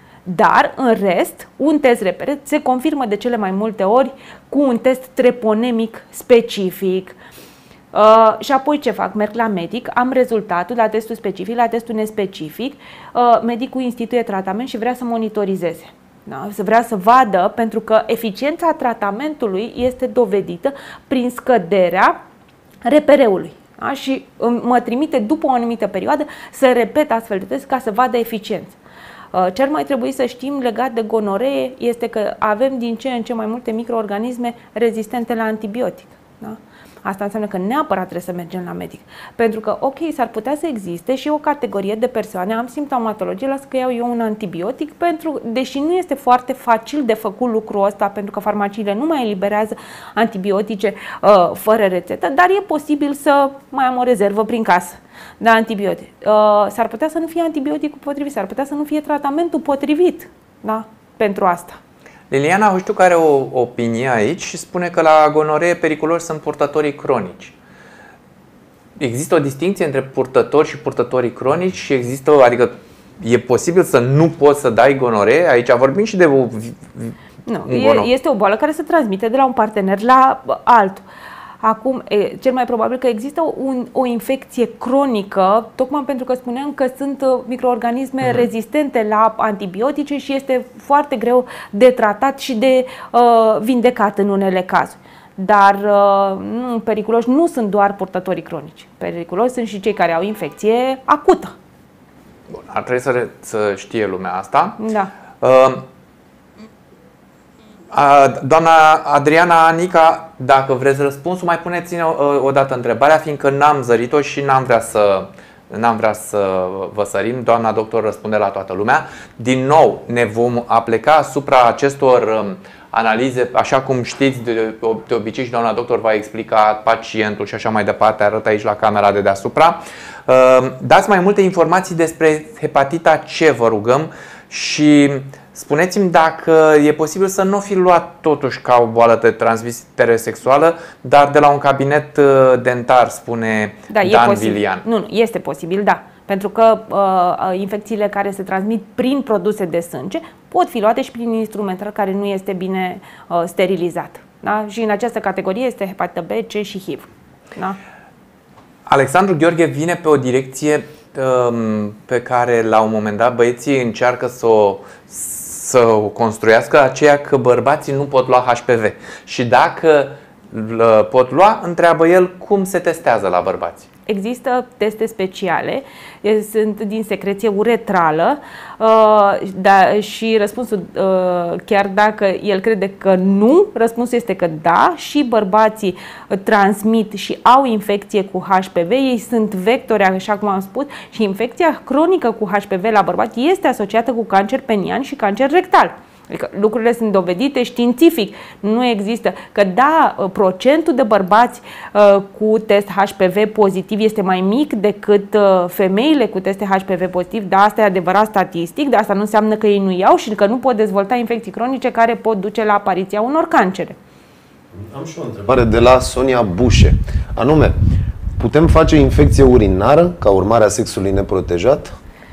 Dar, în rest, un test R P R se confirmă de cele mai multe ori cu un test treponemic specific. Uh, și apoi ce fac? Merg la medic, am rezultatul la testul specific, la testul nespecific, uh, medicul instituie tratament și vrea să monitorizeze. Da? Să vrea să vadă, pentru că eficiența tratamentului este dovedită prin scăderea R P R-ului. Da? Și mă trimite după o anumită perioadă să repet astfel de teste ca să vadă eficiență. Uh, ce ar mai trebui să știm legat de gonoree este că avem din ce în ce mai multe microorganisme rezistente la antibiotic. Da? Asta înseamnă că neapărat trebuie să mergem la medic. Pentru că, ok, s-ar putea să existe și o categorie de persoane, am simptomatologie, las că iau eu un antibiotic, pentru, deși nu este foarte facil de făcut lucrul ăsta, pentru că farmaciile nu mai eliberează antibiotice uh, fără rețetă, dar e posibil să mai am o rezervă prin casă de antibiotic. Uh, s-ar putea să nu fie antibioticul potrivit, s-ar putea să nu fie tratamentul potrivit, da? Pentru asta. Liliana, știu că are o opinie aici și spune că la gonoree periculoși sunt purtătorii cronici. Există o distinție între purtători și purtătorii cronici și există, adică e posibil să nu poți să dai gonoree? Aici vorbim și de o... Nu, este o boală care se transmite de la un partener la altul. Acum, e, cel mai probabil că există un, o infecție cronică, tocmai pentru că spuneam că sunt microorganisme mm-hmm. rezistente la antibiotice și este foarte greu de tratat și de uh, vindecat în unele cazuri. Dar uh, nu, periculoși nu sunt doar purtătorii cronici. Periculoși sunt și cei care au infecție acută. Bun, ar trebui să, să știe lumea asta. Da. Uh, Doamna Adriana Anica, dacă vreți răspunsul, mai puneți-ne o, o dată întrebarea, fiindcă n-am zărit-o și n-am vrea să n-am vrea să vă sărim. Doamna doctor răspunde la toată lumea. Din nou, ne vom apleca asupra acestor analize, așa cum știți, de, de obicei și doamna doctor va explica pacientul și așa mai departe, arăt aici la camera de deasupra. Dați mai multe informații despre hepatita C, vă rugăm, și spuneți-mi dacă e posibil să nu fi luat totuși ca o boală de transmitere sexuală, dar de la un cabinet dentar, spune da, Dan e Vilian. Nu, nu, este posibil, da. Pentru că uh, infecțiile care se transmit prin produse de sânge pot fi luate și prin instrumentar care nu este bine uh, sterilizat. Da? Și în această categorie este hepatită B, C și H I V. Da? Alexandru Gheorghe vine pe o direcție um, pe care la un moment dat băieții încearcă să o, să o construiască, aceea că bărbații nu pot lua H P V. Și dacă pot lua, întreabă el cum se testează la bărbați. Există teste speciale, sunt din secreție uretrală da, și răspunsul, chiar dacă el crede că nu, răspunsul este că da, și bărbații transmit și au infecție cu H P V, ei sunt vectori, așa cum am spus, și infecția cronică cu H P V la bărbați este asociată cu cancer penian și cancer rectal. Adică lucrurile sunt dovedite științific, nu există. Că da, procentul de bărbați uh, cu test H P V pozitiv este mai mic decât uh, femeile cu teste H P V pozitiv, da, asta e adevărat statistic, dar asta nu înseamnă că ei nu iau și că nu pot dezvolta infecții cronice care pot duce la apariția unor cancere. Am și o întrebare de la Sonia Bușe. Anume, putem face infecție urinară ca urmare a sexului neprotejat?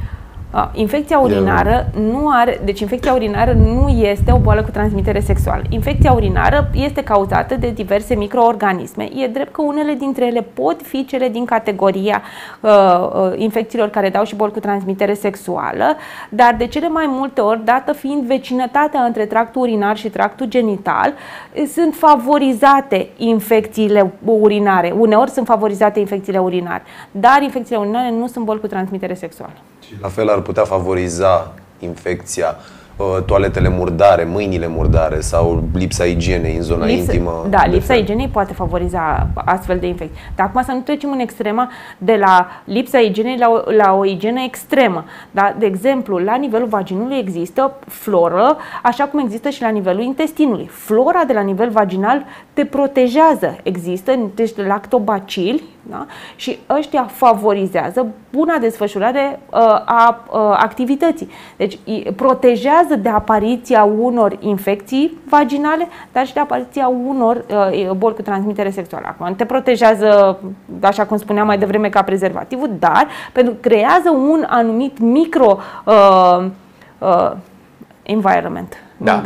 Infecția urinară nu are, deci infecția urinară nu este o boală cu transmitere sexuală. Infecția urinară este cauzată de diverse microorganisme. E drept că unele dintre ele pot fi cele din categoria uh, uh, infecțiilor care dau și boli cu transmitere sexuală, dar de cele mai multe ori, dată fiind vecinătatea între tractul urinar și tractul genital, sunt favorizate infecțiile urinare. Uneori sunt favorizate infecțiile urinare, dar infecțiile urinare nu sunt boli cu transmitere sexuală. Și la fel ar putea favoriza infecția toaletele murdare, mâinile murdare sau lipsa igienei în zona lipsa, intimă. Da, lipsa igienei poate favoriza astfel de infecții. Dar acum să nu trecem în extrema de la lipsa igienei la o, la o igienă extremă. Da? De exemplu, la nivelul vaginului există floră, așa cum există și la nivelul intestinului. Flora de la nivel vaginal te protejează. Există niște lactobacili, da? Și ăștia favorizează buna desfășurare uh, a uh, activității. Deci protejează de apariția unor infecții vaginale, dar și de apariția unor uh, boli cu transmitere sexuală. Acum, te protejează, așa cum spuneam mai devreme, ca prezervativul, dar pentru că creează un anumit micro uh, uh, environment. Da.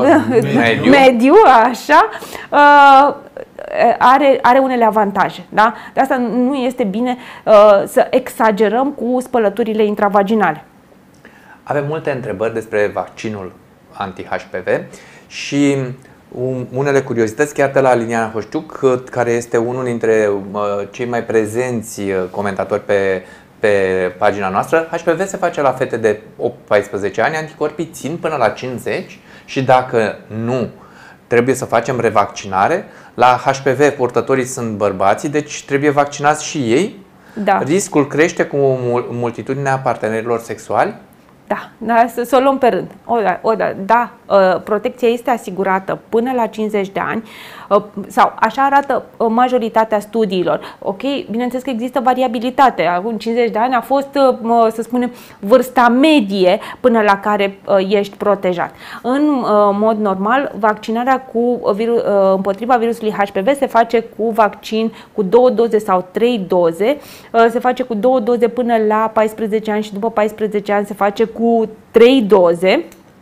mediu. mediu, așa, uh, are, are unele avantaje. Da? De asta nu este bine uh, să exagerăm cu spălăturile intravaginale. Avem multe întrebări despre vaccinul anti-H P V și unele curiozități chiar de la Liliana Hoșciuc, care este unul dintre uh, cei mai prezenți comentatori pe pe pagina noastră. H P V se face la fete de opt paisprezece ani, anticorpii țin până la cincizeci și dacă nu, trebuie să facem revaccinare. La H P V purtătorii sunt bărbații, deci trebuie vaccinați și ei. Da. Riscul crește cu multitudinea partenerilor sexuali? Da, da, să, să o luăm pe rând. O, da, o, da, da, protecția este asigurată până la cincizeci de ani sau așa arată majoritatea studiilor. Ok, bineînțeles că există variabilitate. Acum cincizeci de ani a fost, să spunem, vârsta medie până la care ești protejat. În mod normal, vaccinarea cu virus, împotriva virusului H P V se face cu vaccin cu două doze sau trei doze. Se face cu două doze până la paisprezece ani și după paisprezece ani se face cu trei doze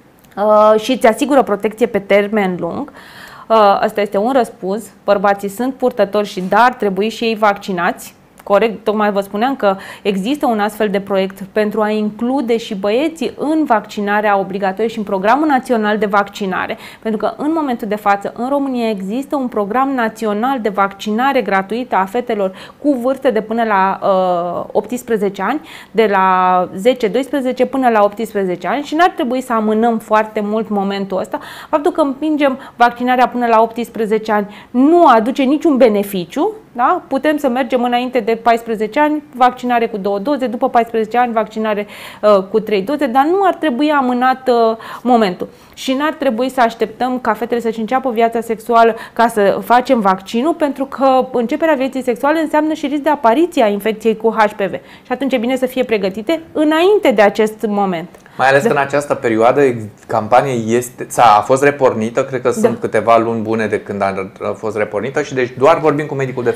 uh, și îți asigură protecție pe termen lung. Uh, asta este un răspuns. Bărbații sunt purtători și da, ar trebui și ei vaccinați. Corect, tocmai vă spuneam că există un astfel de proiect pentru a include și băieții în vaccinarea obligatorie și în programul național de vaccinare. Pentru că în momentul de față în România există un program național de vaccinare gratuită a fetelor cu vârste de până la uh, optsprezece ani, de la zece doisprezece până la optsprezece ani și n-ar trebui să amânăm foarte mult momentul ăsta. Faptul că împingem vaccinarea până la optsprezece ani nu aduce niciun beneficiu. Da? Putem să mergem înainte de paisprezece ani, vaccinare cu două doze, după paisprezece ani, vaccinare uh, cu trei doze, dar nu ar trebui amânat uh, momentul. Și n-ar trebui să așteptăm ca fetele să-și înceapă viața sexuală ca să facem vaccinul, pentru că începerea vieții sexuale înseamnă și risc de apariție a infecției cu H P V. Și atunci e bine să fie pregătite înainte de acest moment. Mai ales de... că în această perioadă campania este, a fost repornită, cred că sunt da. câteva luni bune de când a fost repornită și deci doar vorbim cu medicul de familie.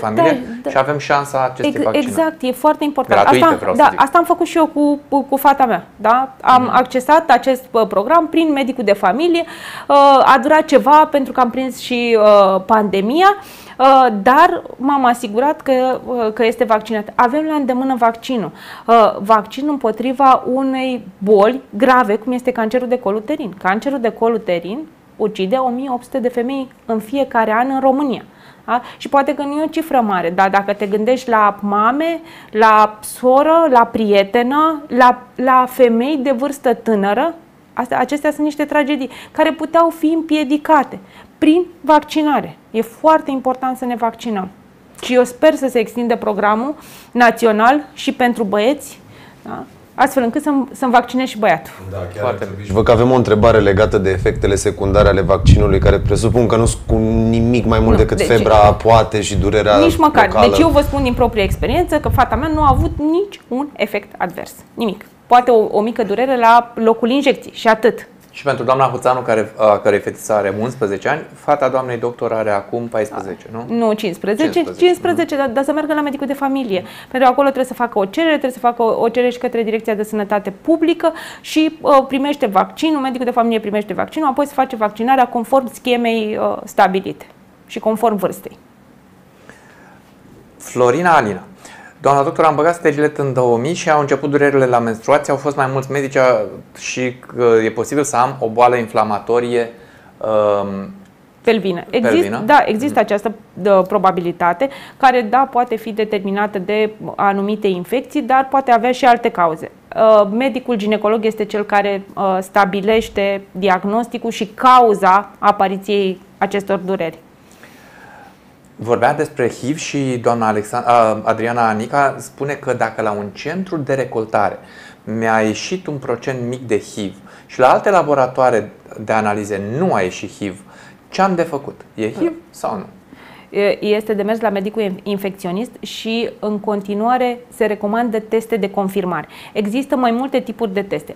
familie Da, da. și avem șansa acestei Ex vaccinări. Exact, e foarte important. Gratuite, asta, vreau să da, zic. asta am făcut și eu cu, cu, cu fata mea. Da? Am Mhm. accesat acest uh, program prin medicul de familie. Uh, a durat ceva pentru că am prins și uh, pandemia, uh, dar m-am asigurat că, uh, că este vaccinat. Avem la îndemână vaccinul. Uh, vaccin împotriva unei boli grave, cum este cancerul de col uterin. Cancerul de col uterin ucide o mie opt sute de femei în fiecare an în România. Da? Și poate că nu e o cifră mare, dar dacă te gândești la mame, la soră, la prietenă, la, la femei de vârstă tânără, astea, acestea sunt niște tragedii care puteau fi împiedicate prin vaccinare. E foarte important să ne vaccinăm. Și eu sper să se extindă programul național și pentru băieți, da? Astfel încât să-mi, să-mi vaccinez și băiatul. Da, chiar Foarte ar trebui. Și văd că avem o întrebare legată de efectele secundare ale vaccinului, care presupun că nu sunt cu nimic mai mult Nu, decât deci- febra, poate și durerea Nici măcar. locală. Deci eu vă spun din proprie experiență că fata mea nu a avut nici un efect advers. Nimic. Poate o, o mică durere la locul injecției și atât. Și pentru doamna Huțanu, care, a cărei fetiță are unsprezece ani, fata doamnei doctor are acum paisprezece, nu? Nu cincisprezece, cincisprezece, cincisprezece, dar, dar să meargă la medicul de familie. Pentru că acolo trebuie să facă o cerere, trebuie să facă o, o cerere și către Direcția de Sănătate Publică și uh, primește vaccinul, medicul de familie primește vaccinul, apoi se face vaccinarea conform schemei uh, stabilite și conform vârstei. Florina Alina. Doamna doctor, am băgat sterilet în două mii și au început durerile la menstruație. Au fost mai mulți medici și că e posibil să am o boală inflamatorie um, Pelvină. Exist, Pelvină? da, există această de, probabilitate care, da, poate fi determinată de anumite infecții, dar poate avea și alte cauze. Uh, medicul ginecolog este cel care uh, stabilește diagnosticul și cauza apariției acestor dureri. Vorbea despre H I V și doamna Alexand- Adriana Anica spune că dacă la un centru de recoltare mi-a ieșit un procent mic de H I V și la alte laboratoare de analize nu a ieșit H I V, ce am de făcut? E H I V sau nu? Este de mers la medicul infecționist și în continuare se recomandă teste de confirmare. Există mai multe tipuri de teste.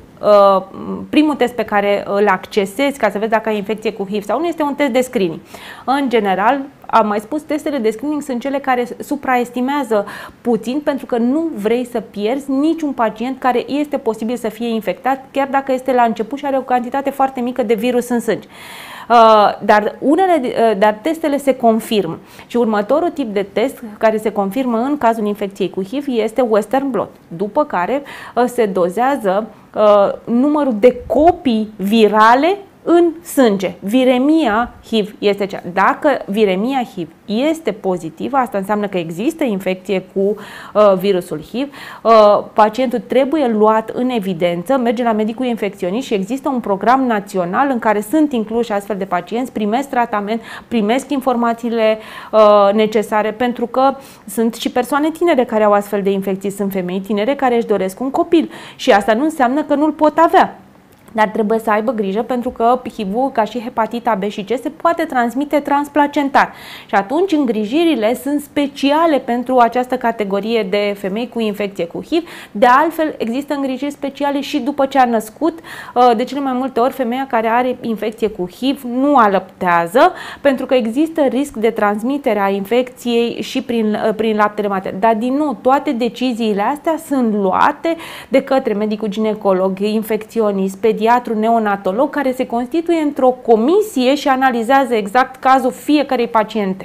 Primul test pe care îl accesezi ca să vezi dacă ai infecție cu H I V sau nu este un test de screening. În general, am mai spus, testele de screening sunt cele care supraestimează puțin pentru că nu vrei să pierzi niciun pacient care este posibil să fie infectat, chiar dacă este la început și are o cantitate foarte mică de virus în sânge. Uh, dar, unele, uh, dar testele se confirmă și următorul tip de test care se confirmă în cazul infecției cu H I V este Western blot, după care uh, se dozează uh, numărul de copii virale în sânge. Viremia H I V este cea. Dacă viremia H I V este pozitivă, asta înseamnă că există infecție cu uh, virusul H I V, uh, pacientul trebuie luat în evidență, merge la medicul infecționist și există un program național în care sunt incluși astfel de pacienți, primesc tratament, primesc informațiile uh, necesare, pentru că sunt și persoane tinere care au astfel de infecții, sunt femei tinere care își doresc un copil și asta nu înseamnă că nu-l pot avea. Dar trebuie să aibă grijă pentru că H I V-ul, ca și hepatita B și C, se poate transmite transplacentar. Și atunci îngrijirile sunt speciale pentru această categorie de femei cu infecție cu H I V. De altfel, există îngrijiri speciale și după ce a născut. De cele mai multe ori, femeia care are infecție cu H I V nu alăptează, pentru că există risc de transmitere a infecției și prin, prin laptele mater. Dar, din nou, toate deciziile astea sunt luate de către medicul ginecolog, infecționist, pediatru, neonatolog, care se constituie într-o comisie și analizează exact cazul fiecărei paciente.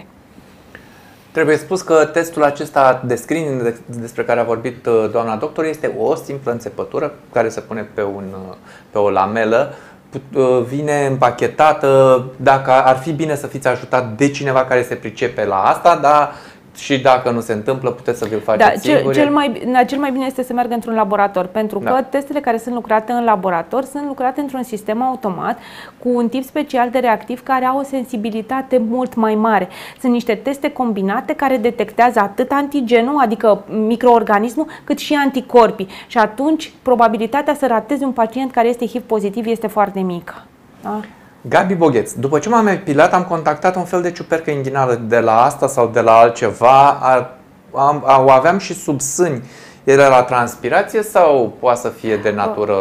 Trebuie spus că testul acesta de screening despre care a vorbit doamna doctor este o simplă înțepătură care se pune pe, un, pe o lamelă, vine împachetată. Dacă ar fi bine să fiți ajutat de cineva care se pricepe la asta, dar și dacă nu se întâmplă, puteți să vi-l faceți da, cel, singuri. Cel mai, da, cel mai bine este să meargă într-un laborator, pentru că da. testele care sunt lucrate în laborator sunt lucrate într-un sistem automat cu un tip special de reactiv care au o sensibilitate mult mai mare. Sunt niște teste combinate care detectează atât antigenul, adică microorganismul, cât și anticorpii. Și atunci probabilitatea să ratezi un pacient care este H I V pozitiv este foarte mică. Da? Gabi Bogheț, după ce m-am epilat, am contactat un fel de ciupercă inghinală de la asta sau de la altceva. A, am, a, o aveam și sub sâni. Era la transpirație sau poate să fie de natură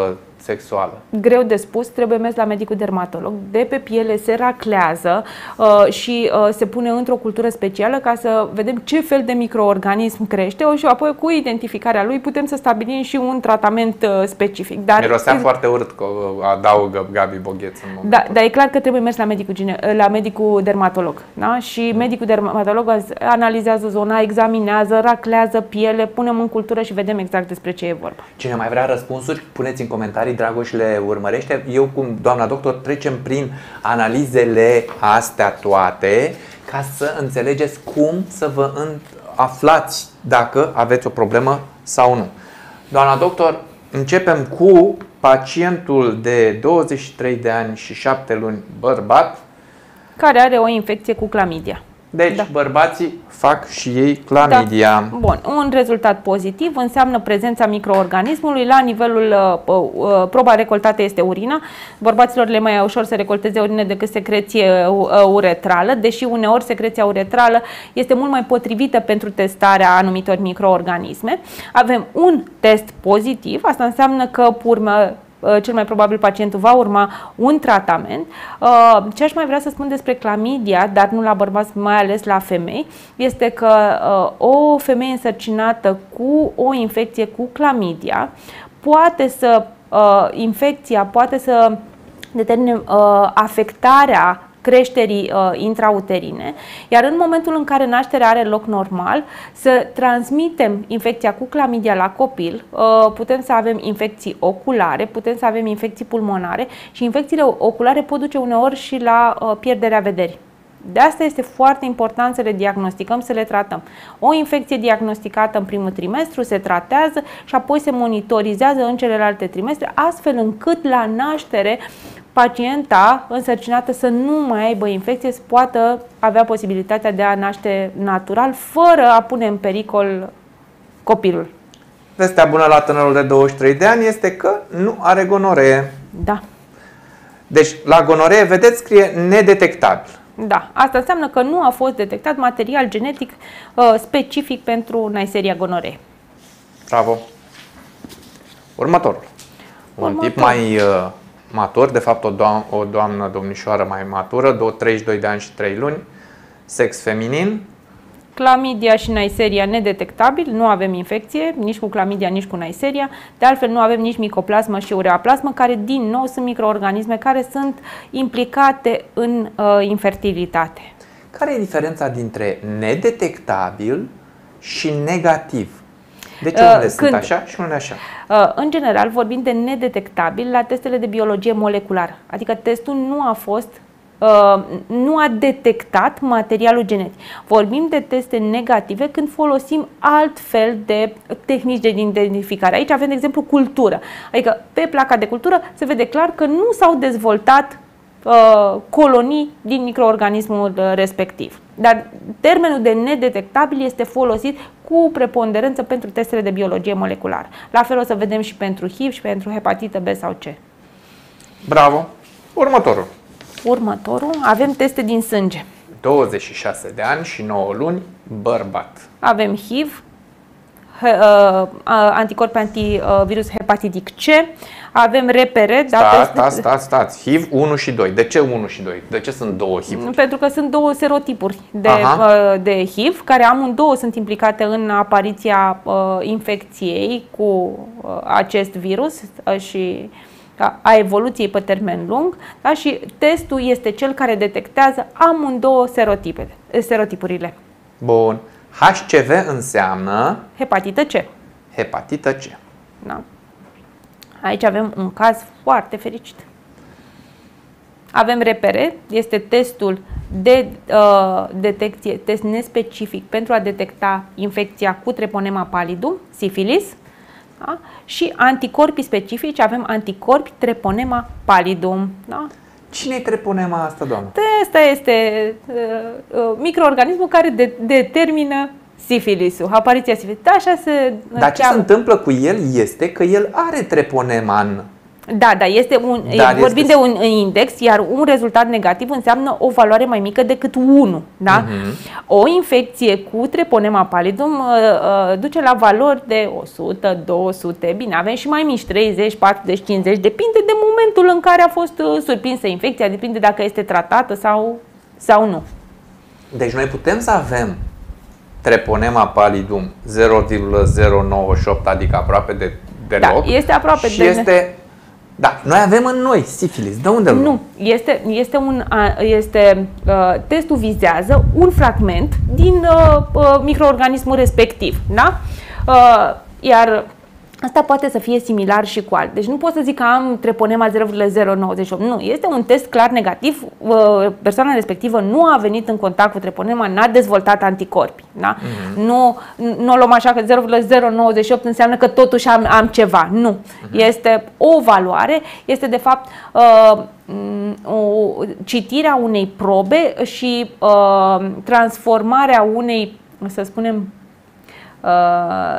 sexuală? Greu de spus, trebuie mers la medicul dermatolog. De pe piele se raclează uh, și uh, se pune într-o cultură specială ca să vedem ce fel de microorganism crește și apoi cu identificarea lui putem să stabilim și un tratament uh, specific. Dar Mirosea e... foarte urât că adaugă Gabi Bogheț în momentul. Da, dar e clar că trebuie mers la medicul, la medicul dermatolog. Da? Și medicul dermatolog analizează zona, examinează, raclează piele, punem în cultură și vedem exact despre ce e vorba. Cine mai vrea răspunsuri, puneți în comentarii, Dragoș le urmărește. Eu cu doamna doctor trecem prin analizele astea toate ca să înțelegeți cum să vă aflați dacă aveți o problemă sau nu. Doamna doctor, începem cu pacientul de douăzeci și trei de ani și șapte luni, bărbat, care are o infecție cu clamidia. Deci, da. Bărbații fac și ei clamidia. Da. Bun, un rezultat pozitiv înseamnă prezența microorganismului la nivelul, uh, uh, proba recoltată este urina. Bărbaților le mai e ușor să recolteze urină decât secreție uh, uretrală, deși uneori secreția uretrală este mult mai potrivită pentru testarea anumitor microorganisme. Avem un test pozitiv, asta înseamnă că urmă cel mai probabil pacientul va urma un tratament. Ce aș mai vrea să spun despre clamidia, dar nu la bărbați, mai ales la femei, este că o femeie însărcinată cu o infecție cu clamidia poate să, infecția poate să determine afectarea creșterii uh, intrauterine, iar în momentul în care nașterea are loc normal, să transmitem infecția cu clamidia la copil, uh, putem să avem infecții oculare, putem să avem infecții pulmonare și infecțiile oculare pot duce uneori și la uh, pierderea vederii. De asta este foarte important să le diagnosticăm, să le tratăm. O infecție diagnosticată în primul trimestru se tratează și apoi se monitorizează în celelalte trimestre, astfel încât la naștere pacienta însărcinată să nu mai aibă infecție, să poată avea posibilitatea de a naște natural, fără a pune în pericol copilul. Vestea bună la tânărul de douăzeci și trei de ani este că nu are gonoree. Da. Deci, la gonoree, vedeți, scrie nedetectabil. Da, asta înseamnă că nu a fost detectat material genetic uh, specific pentru Neisseria gonorrhoeae. Bravo. Următorul. Un Următor. tip mai uh, matur, de fapt o, doam o doamnă domnișoară mai matură, treizeci și doi de ani și trei luni, sex feminin. Clamidia și Neisseria nedetectabil, nu avem infecție, nici cu clamidia, nici cu Neisseria. De altfel, nu avem nici micoplasmă și ureaplasmă, care, din nou, sunt microorganisme care sunt implicate în uh, infertilitate. Care e diferența dintre nedetectabil și negativ? De ce unele uh, sunt așa și unele așa? Uh, în general, vorbim de nedetectabil la testele de biologie moleculară. Adică testul nu a fost Uh, nu a detectat materialul genetic. Vorbim de teste negative când folosim alt fel de tehnici de identificare. Aici avem, de exemplu, cultură. Adică pe placa de cultură se vede clar că nu s-au dezvoltat uh, colonii din microorganismul respectiv. Dar termenul de nedetectabil este folosit cu preponderență pentru testele de biologie moleculară. La fel o să vedem și pentru H I V și pentru hepatită B sau C. Bravo! Următorul. Următorul, avem teste din sânge. douăzeci și șase de ani și nouă luni, bărbat. Avem H I V, uh, anticorpi antivirus hepatitic C, avem repere. Stați, stați, stați, stați. H I V unu și doi. De ce unu și doi? De ce sunt două H I V-uri? Pentru că sunt două serotipuri de, uh, de H I V, care amândouă sunt implicate în apariția uh, infecției cu uh, acest virus uh, și a evoluției pe termen lung, da? Și testul este cel care detectează amândouă serotipele, serotipurile. Bun. H C V înseamnă hepatită C. Hepatită C. Da. Aici avem un caz foarte fericit. Avem repere, este testul de uh, detecție, test nespecific pentru a detecta infecția cu Treponema pallidum, sifilis. Da? Și anticorpi specifici, avem anticorpi Treponema pallidum. Da? Cine-i Treponema asta, doamnă? Asta este uh, uh, microorganismul care de determină sifilisul, apariția sifiliului. Da, așa se Dar ce se întâmplă cu el este că el are Treponema în Da, da, este un, Dar vorbim este... de un index, iar un rezultat negativ înseamnă o valoare mai mică decât unu. Da? Uh-huh. O infecție cu Treponema pallidum uh, uh, duce la valori de o sută, două sute, bine, avem și mai mici, treizeci, patruzeci, cincizeci, depinde de momentul în care a fost uh, surprinsă infecția, depinde dacă este tratată sau, sau nu. Deci noi putem să avem Treponema pallidum zero virgulă zero nouăzeci și opt, adică aproape de deloc. Da, este aproape și de... este... Da, noi avem în noi sifilis. De unde? Nu, este, este un, este, uh, testul vizează un fragment din uh, uh, microorganismul respectiv, da? Uh, iar asta poate să fie similar și cu alt. Deci nu pot să zic că am Treponema zero virgulă zero nouăzeci și opt. Nu, este un test clar negativ. Uh, persoana respectivă nu a venit în contact cu Treponema, n-a dezvoltat anticorpi. Da? Mm-hmm. Nu, nu o luăm așa că zero virgulă zero nouăzeci și opt înseamnă că totuși am, am ceva. Nu. Mm-hmm. Este o valoare, este de fapt uh, o citirea unei probe și uh, transformarea unei, să spunem, uh,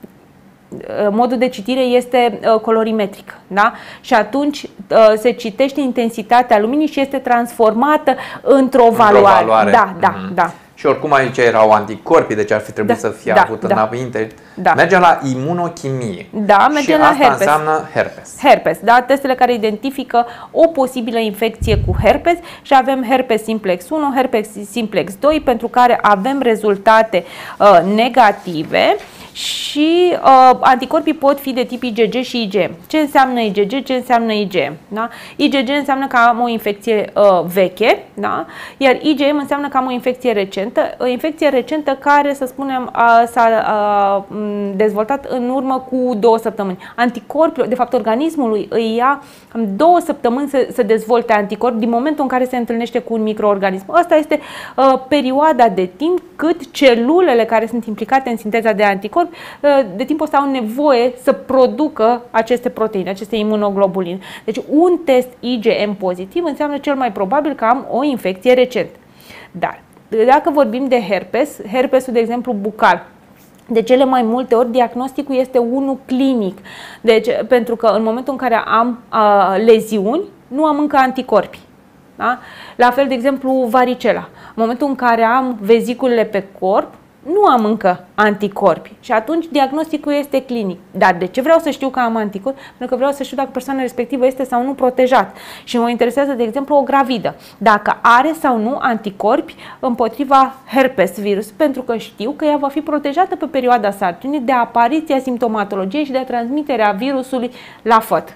modul de citire este uh, colorimetric, da? Și atunci uh, se citește intensitatea luminii și este transformată într-o într valoare. valoare. Da, da, mm-hmm. da. Și oricum aici erau anticorpii, deci ar fi trebuit da, să fie da, avut da. înainte. Da. Mergem la imunochimie. Da, mergem și la asta herpes. înseamnă herpes. Herpes, da, testele care identifică o posibilă infecție cu herpes și avem herpes simplex unu, herpes simplex doi, pentru care avem rezultate uh, negative. Și uh, anticorpii pot fi de tip I G G și I G M. Ce înseamnă I G G? Ce înseamnă I G M? Da? I G G înseamnă că am o infecție uh, veche, da? Iar I G M înseamnă că am o infecție recentă, o infecție recentă care, să spunem, s-a dezvoltat în urmă cu două săptămâni. Anticorpii, de fapt, organismul îi ia cam două săptămâni să, să dezvolte anticorpi din momentul în care se întâlnește cu un microorganism. Asta este uh, perioada de timp cât celulele care sunt implicate în sinteza de anticorpi de timpul ăsta au nevoie să producă aceste proteine, aceste imunoglobuline. Deci un test I G M pozitiv înseamnă cel mai probabil că am o infecție recentă. Dar dacă vorbim de herpes, herpesul, de exemplu, bucal, de cele mai multe ori diagnosticul este unul clinic. Deci, pentru că în momentul în care am uh, leziuni, nu am încă anticorpi. Da? La fel, de exemplu, varicela. În momentul în care am veziculele pe corp, nu am încă anticorpi și atunci diagnosticul este clinic. Dar de ce vreau să știu că am anticorpi? Pentru că vreau să știu dacă persoana respectivă este sau nu protejat. Și mă interesează, de exemplu, o gravidă. Dacă are sau nu anticorpi împotriva herpes virus, pentru că știu că ea va fi protejată pe perioada sarcinii de apariția simptomatologiei și de transmiterea virusului la făt.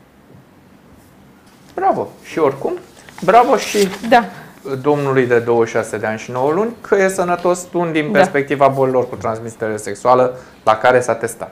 Bravo! Și oricum, bravo și... Da. Domnului de douăzeci și șase de ani și nouă luni că e sănătos un din perspectiva da. bolilor cu transmitere sexuală la care s-a testat.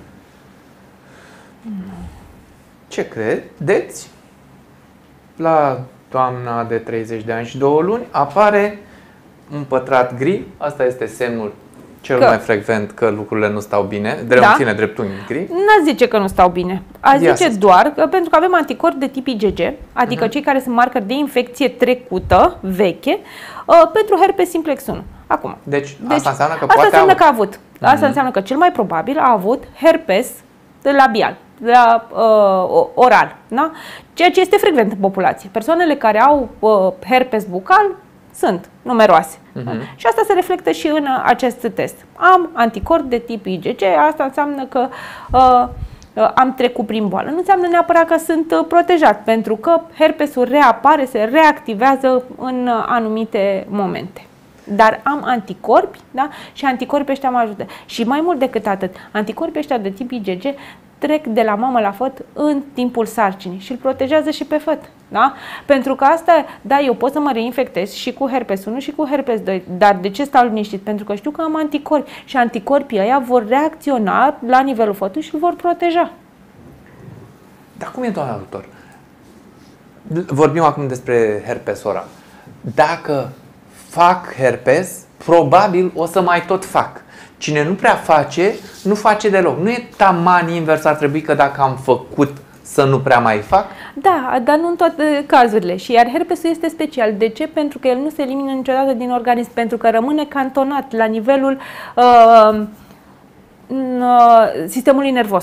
Ce credeți? La doamna de treizeci de ani și două luni apare un pătrat gri. Asta este semnul cel că... mai frecvent că lucrurile nu stau bine. Drept, da. Ține dreptunghi gri. N-a zice că nu stau bine. A zice doar că pentru că avem anticorpi de tip I G G, adică uh-huh. cei care sunt marcări de infecție trecută, veche, uh, pentru herpes simplex unu. Acum. Deci, deci asta înseamnă că asta poate înseamnă avut. că a avut. Asta uh-huh. înseamnă că cel mai probabil a avut herpes labial, la, uh, oral. Da? Ceea ce este frecvent în populație. Persoanele care au uh, herpes bucal sunt numeroase. Uh-huh. Da? Și asta se reflectă și în acest test. Am anticorpi de tip I G G, asta înseamnă că uh, am trecut prin boală. Nu înseamnă neapărat că sunt protejat, pentru că herpesul reapare, se reactivează în anumite momente. Dar am anticorpi, da? Și anticorpii ăștia mă ajută. Și mai mult decât atât, anticorpii ăștia de tip I G G trec de la mamă la făt în timpul sarcinii și îl protejează și pe făt. Da? Pentru că asta, da, eu pot să mă reinfectez și cu herpes unu și cu herpes doi, dar de ce stau liniștit? Pentru că știu că am anticorpi și anticorpii ăia vor reacționa la nivelul fătului și îl vor proteja. Dar cum e, doamna doctor? Vorbim acum despre herpes oral. Dacă fac herpes, probabil o să mai tot fac. Cine nu prea face, nu face deloc. Nu e taman invers, ar trebui că dacă am făcut să nu prea mai fac? Da, dar nu în toate cazurile. Și iar herpesul este special. De ce? Pentru că el nu se elimină niciodată din organism, pentru că rămâne cantonat la nivelul uh, uh, sistemului nervos.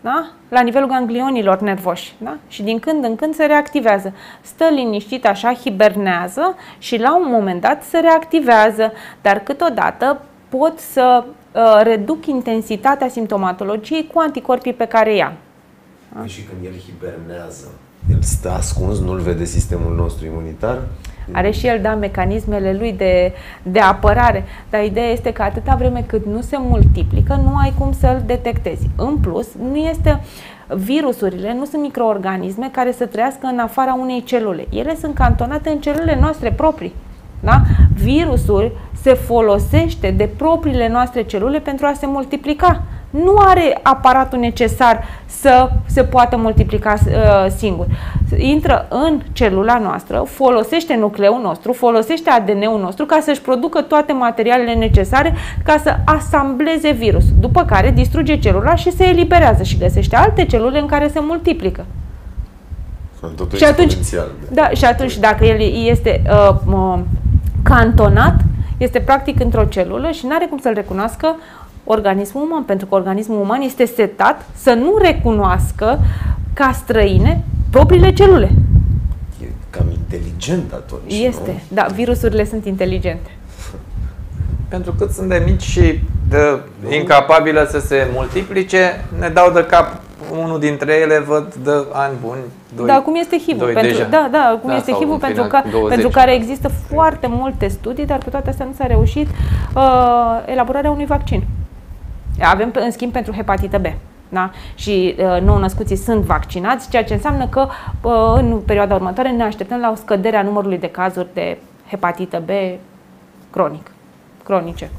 da? La nivelul ganglionilor nervoși, da? Și din când în când se reactivează. Stă liniștit așa, hibernează și la un moment dat se reactivează, dar câteodată pot să uh, reduc intensitatea simptomatologiei cu anticorpii pe care i-am. Da? Și când el hibernează, el stă ascuns, nu-l vede sistemul nostru imunitar? Are și el, da, mecanismele lui de, de apărare, dar ideea este că atâta vreme cât nu se multiplică, nu ai cum să-l detectezi. În plus, nu este, virusurile nu sunt microorganisme care să trăiască în afara unei celule. Ele sunt cantonate în celulele noastre proprii. Da? Virusul se folosește de propriile noastre celule pentru a se multiplica. Nu are aparatul necesar să se poată multiplica uh, singur. Intră în celula noastră, folosește nucleul nostru, folosește A D N-ul nostru ca să-și producă toate materialele necesare ca să asambleze virusul. După care distruge celula și se eliberează și găsește alte celule în care se multiplică. Totul și atunci, da, și atunci dacă el este uh, uh, cantonat, este practic într-o celulă și nu are cum să-l recunoască organismul uman, pentru că organismul uman este setat să nu recunoască ca străine propriile celule. E cam inteligent atunci, Este, nu? da, virusurile sunt inteligente. Pentru că sunt de mici și de incapabile să se multiplice, ne dau de cap unul dintre ele, văd de ani buni. Doi, da, cum este H I V-ul. Pentru, da, da, cum da, este H I V-ul, pentru, final, că, douăzeci. pentru care există foarte multe studii, dar cu toate astea nu s-a reușit uh, elaborarea unui vaccin. Avem, în schimb, pentru hepatită B. Da? Și uh, nou-născuții sunt vaccinați, ceea ce înseamnă că uh, în perioada următoare ne așteptăm la o scădere a numărului de cazuri de hepatită B cronic, cronice.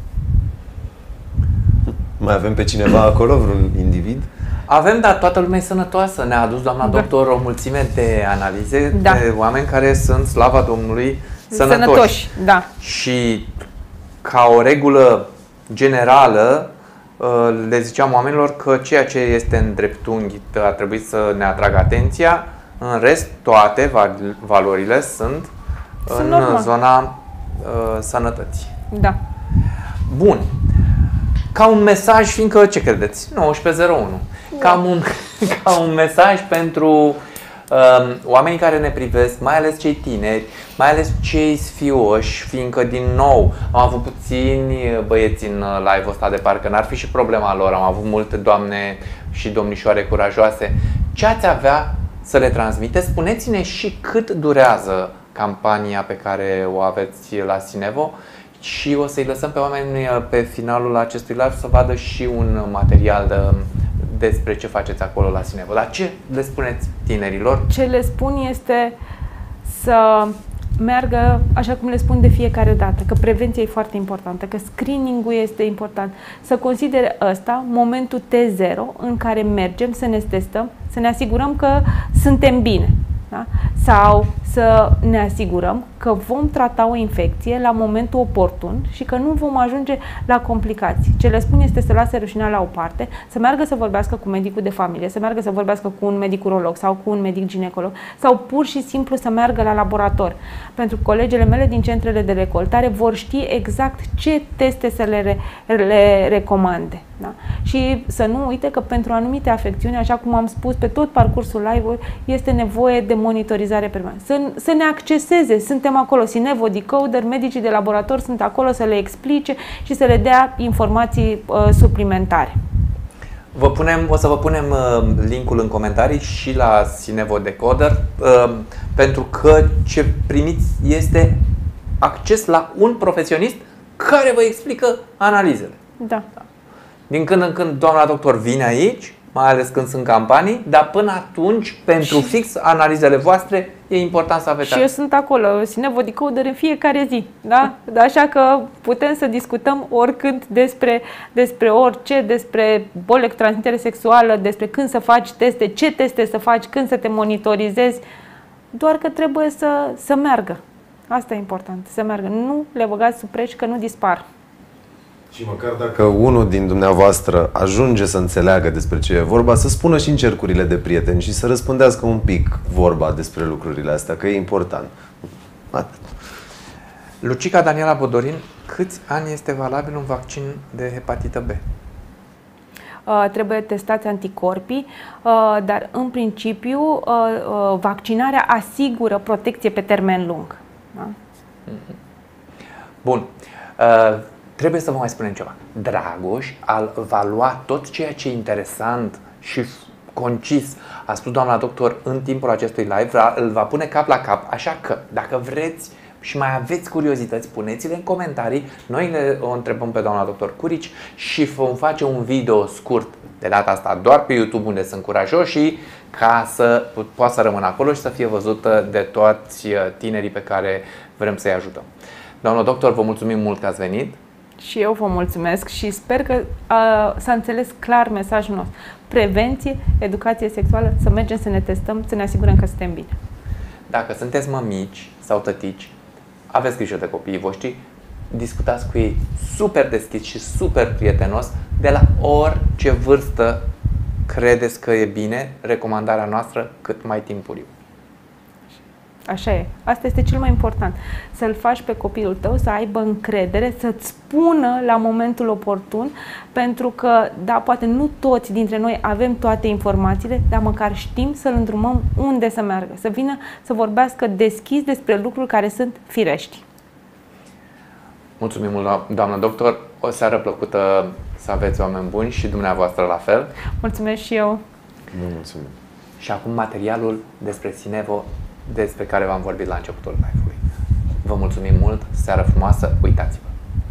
Mai avem pe cineva acolo, vreun individ? Avem, dar toată lumea e sănătoasă. Ne-a adus doamna Da. doctor o mulțime de analize Da. de oameni care sunt, slava Domnului, sănătoși. Sănătoși, da. Și ca o regulă generală, le ziceam oamenilor că ceea ce este în dreptunghi ar trebui să ne atragă atenția. În rest, toate valorile sunt, Sunt în normal. zona uh, sănătății. Da. Bun. Ca un mesaj, fiindcă, ce credeți? nouăsprezece zero unu. Ca un, ca un mesaj pentru um, oamenii care ne privesc, mai ales cei tineri, mai ales cei sfioși, fiindcă, din nou, am avut puțini băieți în live-ul ăsta, de parcă n-ar fi și problema lor. Am avut multe doamne și domnișoare curajoase. Ce ați avea să le transmiteți? Spuneți-ne și cât durează campania pe care o aveți la Sinevo. Și o să-i lăsăm pe oameni pe finalul acestui live să vadă și un material de, despre ce faceți acolo la Sinevo. Dar ce le spuneți tinerilor? Ce le spun este să meargă așa cum le spun de fiecare dată, că prevenția e foarte importantă, că screening-ul este important. Să considere ăsta momentul T zero în care mergem să ne testăm, să ne asigurăm că suntem bine. Da? Sau să ne asigurăm că vom trata o infecție la momentul oportun și că nu vom ajunge la complicații. Ce le spun este să lase rușinea la o parte, să meargă să vorbească cu medicul de familie, să meargă să vorbească cu un medic urolog sau cu un medic ginecolog sau pur și simplu să meargă la laborator. Pentru că colegele mele din centrele de recoltare vor ști exact ce teste să le, re, le recomande. Da? Și să nu uite că pentru anumite afecțiuni, așa cum am spus pe tot parcursul live-ului, este nevoie de monitorizare permanentă. Să, să ne acceseze, suntem acolo, Sinevo, Decoder, medicii de laborator sunt acolo să le explice și să le dea informații uh, suplimentare. Vă punem, o să vă punem uh, linkul în comentarii și la Sinevo Decoder, uh, pentru că ce primiți este acces la un profesionist care vă explică analizele. Da. Din când în când doamna doctor vine aici, mai ales când sunt campanii, dar până atunci, pentru Și- fix analizele voastre, e important să aveți Și eu sunt acolo, Sinevo Decoder în fiecare zi, da? Așa că putem să discutăm oricând despre, despre orice, despre boli cu transmitere sexuală, despre când să faci teste, ce teste să faci, când să te monitorizezi, doar că trebuie să, să meargă. Asta e important, să meargă. Nu le băgați sub preș că nu dispar. Și măcar dacă unul din dumneavoastră ajunge să înțeleagă despre ce e vorba, să spună și în cercurile de prieteni și să răspândească un pic vorba despre lucrurile astea, că e important. Atât. Lucica Daniela Bodorin, câți ani este valabil un vaccin de hepatită B? uh, trebuie testați anticorpii, uh, dar în principiu uh, uh, vaccinarea asigură protecție pe termen lung. Da? Bun. Uh, trebuie să vă mai spunem ceva. Dragoș al, va lua tot ceea ce e interesant și concis a spus doamna doctor în timpul acestui live, îl va pune cap la cap, așa că dacă vreți și mai aveți curiozități, puneți-le în comentarii, noi le o întrebăm pe doamna doctor Curici și vom face un video scurt, de data asta doar pe YouTube, unde sunt curajoși, ca să poată să rămână acolo și să fie văzută de toți tinerii pe care vrem să-i ajutăm. Doamna doctor, vă mulțumim mult că ați venit. Și eu vă mulțumesc și sper că uh, s-a înțeles clar mesajul nostru. Prevenție, educație sexuală, să mergem să ne testăm, să ne asigurăm că suntem bine. Dacă sunteți mămici sau tătici, aveți grijă de copiii voștri, discutați cu ei super deschis și super prietenos, de la orice vârstă credeți că e bine, recomandarea noastră cât mai timpuriu. Așa e. Asta este cel mai important. Să-l faci pe copilul tău să aibă încredere, să-ți spună la momentul oportun, pentru că, da, poate nu toți dintre noi avem toate informațiile, dar măcar știm să-l îndrumăm unde să meargă, să vină să vorbească deschis despre lucruri care sunt firești. Mulțumim mult, doamnă doctor. O seară plăcută să aveți, oameni buni, și dumneavoastră la fel. Mulțumesc și eu. Mulțumim. Și acum materialul despre Sinevo, despre care v-am vorbit la începutul live-ului. Vă mulțumim mult, seară frumoasă, uitați-vă!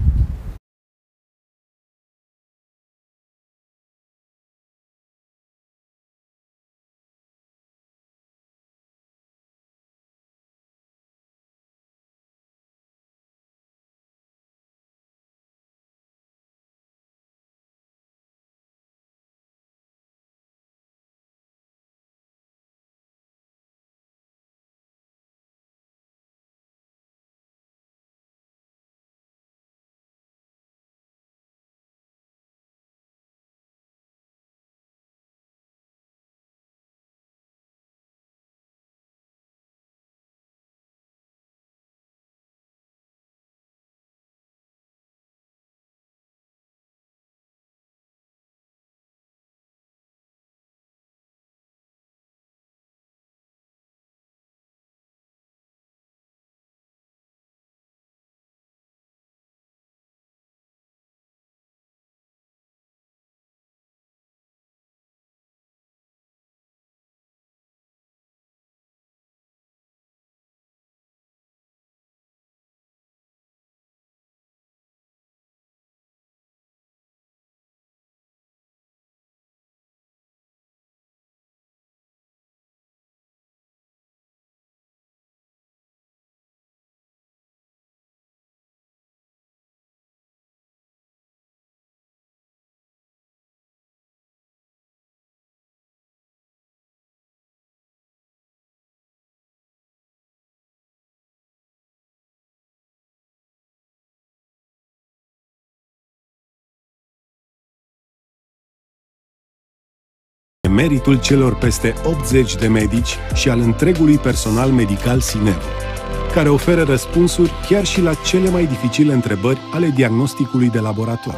Meritul celor peste optzeci de medici și al întregului personal medical Sinevo, care oferă răspunsuri chiar și la cele mai dificile întrebări ale diagnosticului de laborator.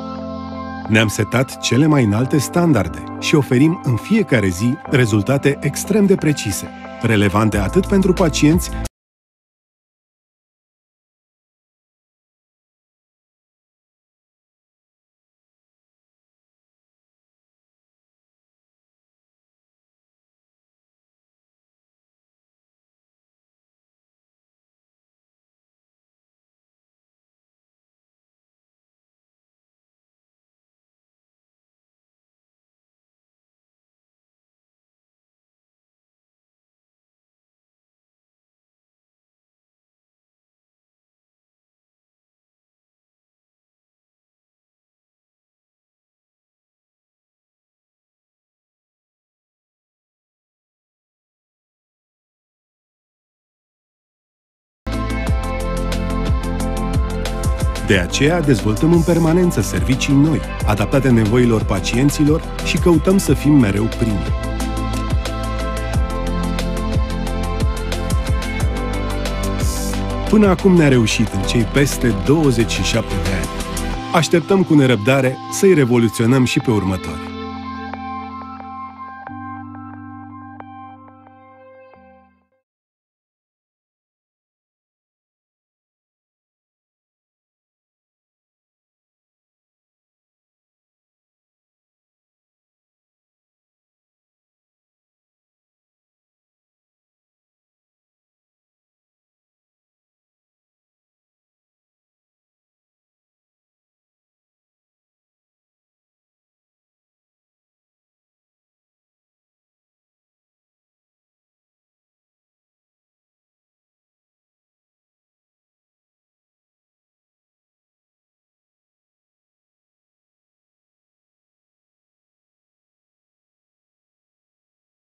Ne-am setat cele mai înalte standarde și oferim în fiecare zi rezultate extrem de precise, relevante atât pentru pacienți, de aceea dezvoltăm în permanență servicii noi, adaptate nevoilor pacienților și căutăm să fim mereu primii. Până acum ne-a reușit în cei peste douăzeci și șapte de ani. Așteptăm cu nerăbdare să-i revoluționăm și pe următoare.